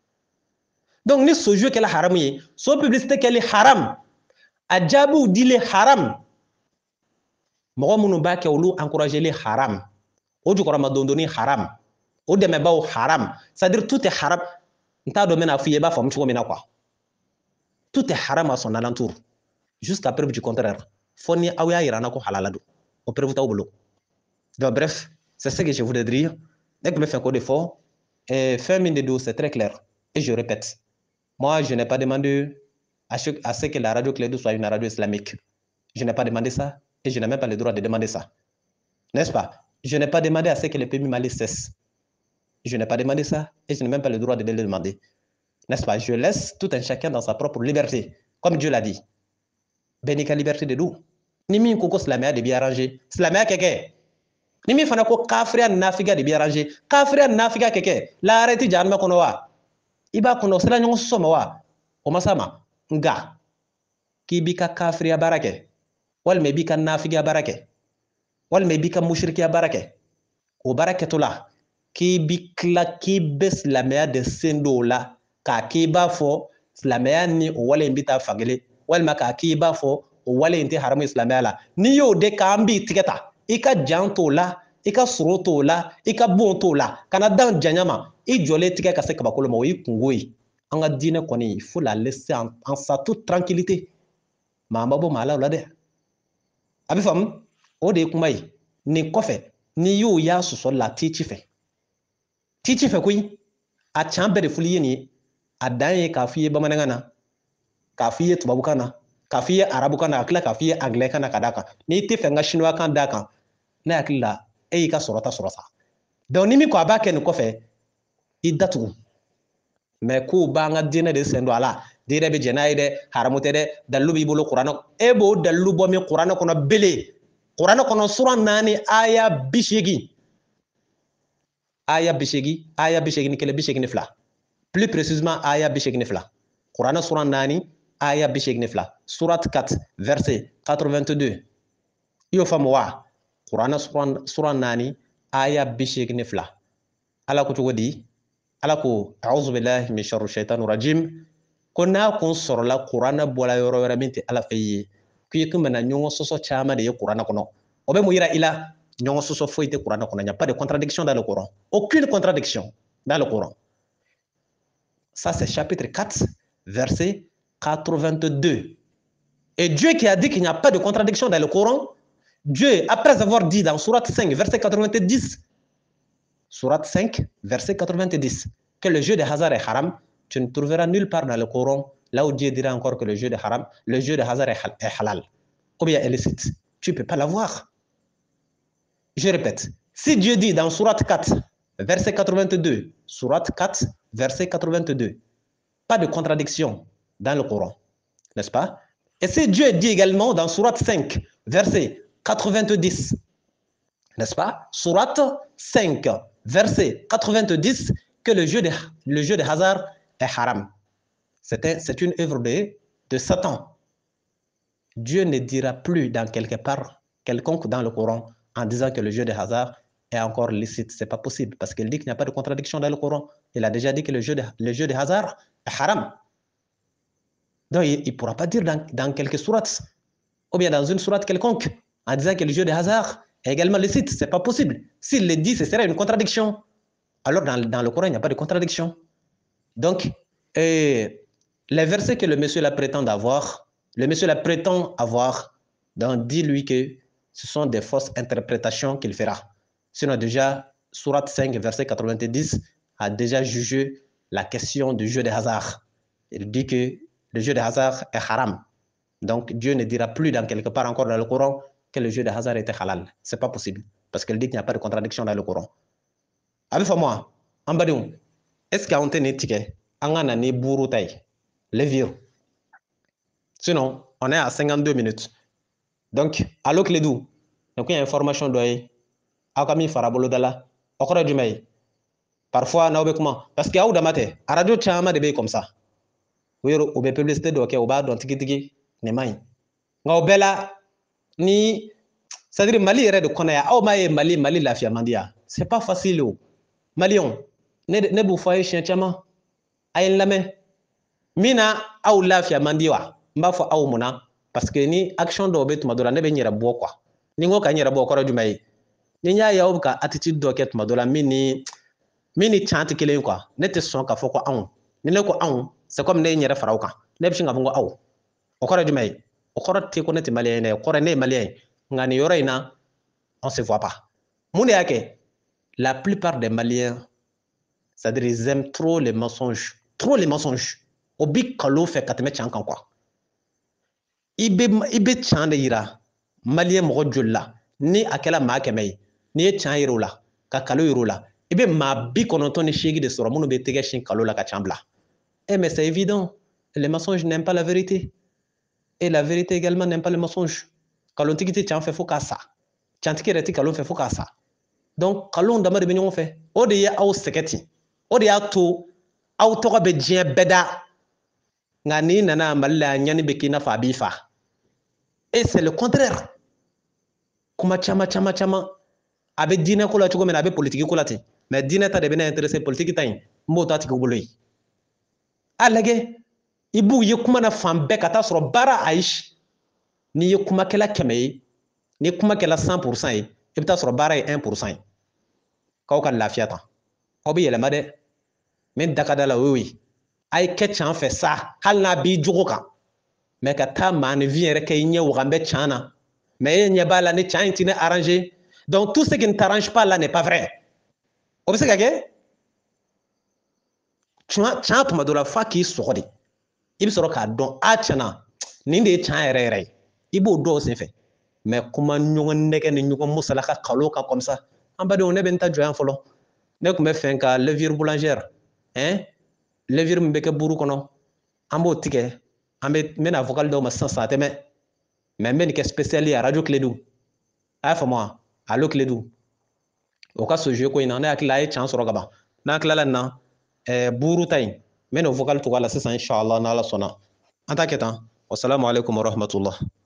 Donc, ni sojo qu'elle haram yi, so publicité qu'elle est haram, a djabou dit haram. Mo munu ba ke olu encourager les haram. O du korama dondoni haram. O de meba o haram. C'est-à-dire tout est haram. Nta domaine a fouillé ba fam chuko mena quoi. Tout est haram à son alentour. Jusqu'à preuve du contraire. Foni awya irana ko halalado. On preuve ta obolo. Donc bref, c'est ce que je voulais dire. Dès que me fait encore des fois, fin mine de dos, c'est très clair. Et je répète. Moi, je n'ai pas demandé à ce que la radio Clédou soit une radio islamique. Je n'ai pas demandé ça et je n'ai même pas le droit de demander ça. N'est-ce pas? Je n'ai pas demandé à ce que le PMI Mali cesse. Je n'ai pas demandé ça et je n'ai même pas le droit de le demander. N'est-ce pas? Je laisse tout un chacun dans sa propre liberté. Comme Dieu l'a dit. Benika liberté de d'où? Nimi koko slamea de bien arrangé. Slamea keke. Nimi fanako kafria nafiga de bien arrangé. Kafria nafiga keke. La arrêté janma konowa. Iba kono sela nyongo soma wa o masama nga ki bika kafriya barake wal me bika nafiga barake wal me bika mushrikiya barake o barake tola ki bikla ki beslamea de sendola ka ki ba fo islamea ni o wale mbita fagele wal maka ki ba fo o wale nti haramu islamea la ni yo de ka ambi tiketa ika jantola ika surotola ika bontola kana dan janyama i jole tigɛ ka se kabakolo ma o y'i kungo ye an ka diinɛ kɔni il faut la laisser en sa toute tranquillité maa ma bɔ maa la o la dɛ a bɛ faamu o de ye kuma ye nin kɔfɛ n'i y'o y'a sɔsɔli la t'i ci fɛ koyi a can bɛɛ de fɔli ye nin ye a dan ye k'a f'i ye bamanankan na k'a f'i ye tubabukan na k'a f'i ye arabukan na ka tila k'a f'i ye angilɛkan na ka d'a kan n'i tɛ fɛ n ka chinoiskan d'a kan ne hakili la e y'i ka sɔrɔta sɔrɔ sa donc ni min ko a b'a kɛ nin kɔfɛ i datugu mais ko b'an ka diinɛ de sen don a la diinɛ bɛ jɛn n'a ye dɛ haramu tɛ dɛ dalilu b'i bolo kuranɛ e b'o dalilu bɔ min kuranɛ kɔnɔ bele kuranɛ kɔnɔ sura 4 aya 80 aya bishegi ni kele bishegi ni fla. Plus précisément aya bishegi ni fla. Qur'an surat nani aya bishegi ni fla. Surat 4 verset 82. Iyo famu wa Qur'an surat nani aya bishegi ni fla. Ala ko tugodi ala ko a'udhu billahi min sharri shaitanir rajim. Kona kun sorola Qur'an bola yoro yoro minti ala fayi. Kuyi kumana nyongo soso chama de Qur'an kono. Obe mo yira ila nyongo soso foite Qur'an kono. Il n'y a pas de contradiction dans le Coran. Aucune contradiction dans le Coran. Ça c'est chapitre 4 verset 82. Et Dieu qui a dit qu'il n'y a pas de contradiction dans le Coran, Dieu après avoir dit dans Surat 5 verset 90, Surat 5 verset 90 que le jeu de hasard est haram, tu ne trouveras nulle part dans le Coran là où Dieu dira encore que le jeu de hasard est halal ou bien illicite. Tu ne peux pas l'avoir. Je répète, si Dieu dit dans Surat 4 verset 82, Surat 4 verset 82, pas de contradiction dans le Coran, n'est-ce pas? Et si Dieu dit également dans Surat 5 verset 90, n'est-ce pas? Surat 5 verset 90 que le jeu de hasard est haram. C'est une œuvre de Satan. Dieu ne dira plus dans quelque part quelconque dans le Coran en disant que le jeu de hasard est encore licite. Ce n'est pas possible parce qu'il dit qu'il n'y a pas de contradiction dans le Coran. Il a déjà dit que le jeu de hasard est haram. Donc il ne pourra pas dire dans quelques sourates ou bien dans une sourate quelconque en disant que le jeu de hasard est également licite. Ce n'est pas possible. S'il le dit, ce serait une contradiction. Alors dans le Coran, il n'y a pas de contradiction. Donc, les versets que le monsieur la prétend avoir, donc dis-lui que ce sont des fausses interprétations qu'il fera. Sinon déjà, Surat 5, verset 90 a déjà jugé la question du jeu de hasard. Il dit que le jeu de hasard est haram. Donc Dieu ne dira plus dans quelque part encore dans le Coran que le jeu de hasard était halal. Ce n'est pas possible. Parce qu'il dit qu'il n'y a pas de contradiction dans le Coran. Avec moi, en bas est-ce qu'il y a un ticket? Sinon, on est à 52 minutes. Donc, à l'Okledou, il y a une information de Akami Farabolodala, Okra du May. Parfois, comment? Parce qu'il y a où d'amate, à radio Chama de comme ça. Oui, ou bien publicité de Oba, dans Tiki, Nemaï. Bella, ni. C'est-à-dire, Mali est de Konaya, oh, Mali la Fiamandia. C'est pas facile. Malion, ne bouffaye chien chama. Aïe la main. Mina, ou la Fiamandia. Mbafo aw muna parce que ni action do be tuma dola ne be nyera bo quoi ni ngo ka nyera bo ko raju may ni nya yaw ka attitude do ket ma dola mini chante kelen quoi ne te son ka foko aw ni ne ko aw c'est comme ne nyera faraw kan ne bi nga ngo aw o ko raju may o ko te ko ne te malien ne ko ne malien ngani yorayna on se voit pas mun yake la plupart des maliens c'est-à-dire ils aiment trop les mensonges au big kalo fait kateme chankan quoi ibe chande yira malien mo jolla ni akela ma kemay ni chan yiro la ka kalo yiro la ibe ma bi konoto ni shegi de soro munu be tege shin kalo la ka chambla mais c'est évident les mensonges n'aiment pas la vérité et la vérité également n'aime pas le mensonge kalo tikiti chan fait foka ça chan tikireti kalo fait foka ça donc kalo ndama de binyo fait o de ya au seketi o de ya to au to be dien beda ngani nana malla nyani be kina fa bi fa. Et c'est le contraire. Kuma chama abe dine ko la chugo men abe politique ko lati mais dine ta de bena intéressé politique tay mbota ti ko boloy alage ibu ye kuma na fambe kata soro bara aish ni ye kuma kala kemey ni kuma kala 100% e bita soro bara 1% ka ka lafiya ta obi yele made men dakada la oui ay ketchan fait ça hal na bi jugo kan mais ka ta man vient que il y a ourambe chana mais il n'y a pas là ni chan tine arrangé donc tout ce qui ne t'arrange pas là n'est pas vrai observe que chan to madola fa ki sokodi ibi soro ka don a chana ni de chan rere ibo do se fait mais comment nyongo ndeke ni nyongo musala ka kalo ka comme ça en bas de on est benta joyan folo ne ko me fen ka levure boulangère levure mbeke buru kono ambo tike ambe mena vocal do ma sans santé mais men ke spécial à radio Clédou a fa moi allo Clédou o ka so jouer ko in na ne hakili a ye chance sɔrɔ ka ban n'an tilala nin na buuru ta in n bɛ n'o vocal tug'a la sisan inshallah n'ala sɔnna an t'a kɛ tan wasalamu alaikum warahmatullah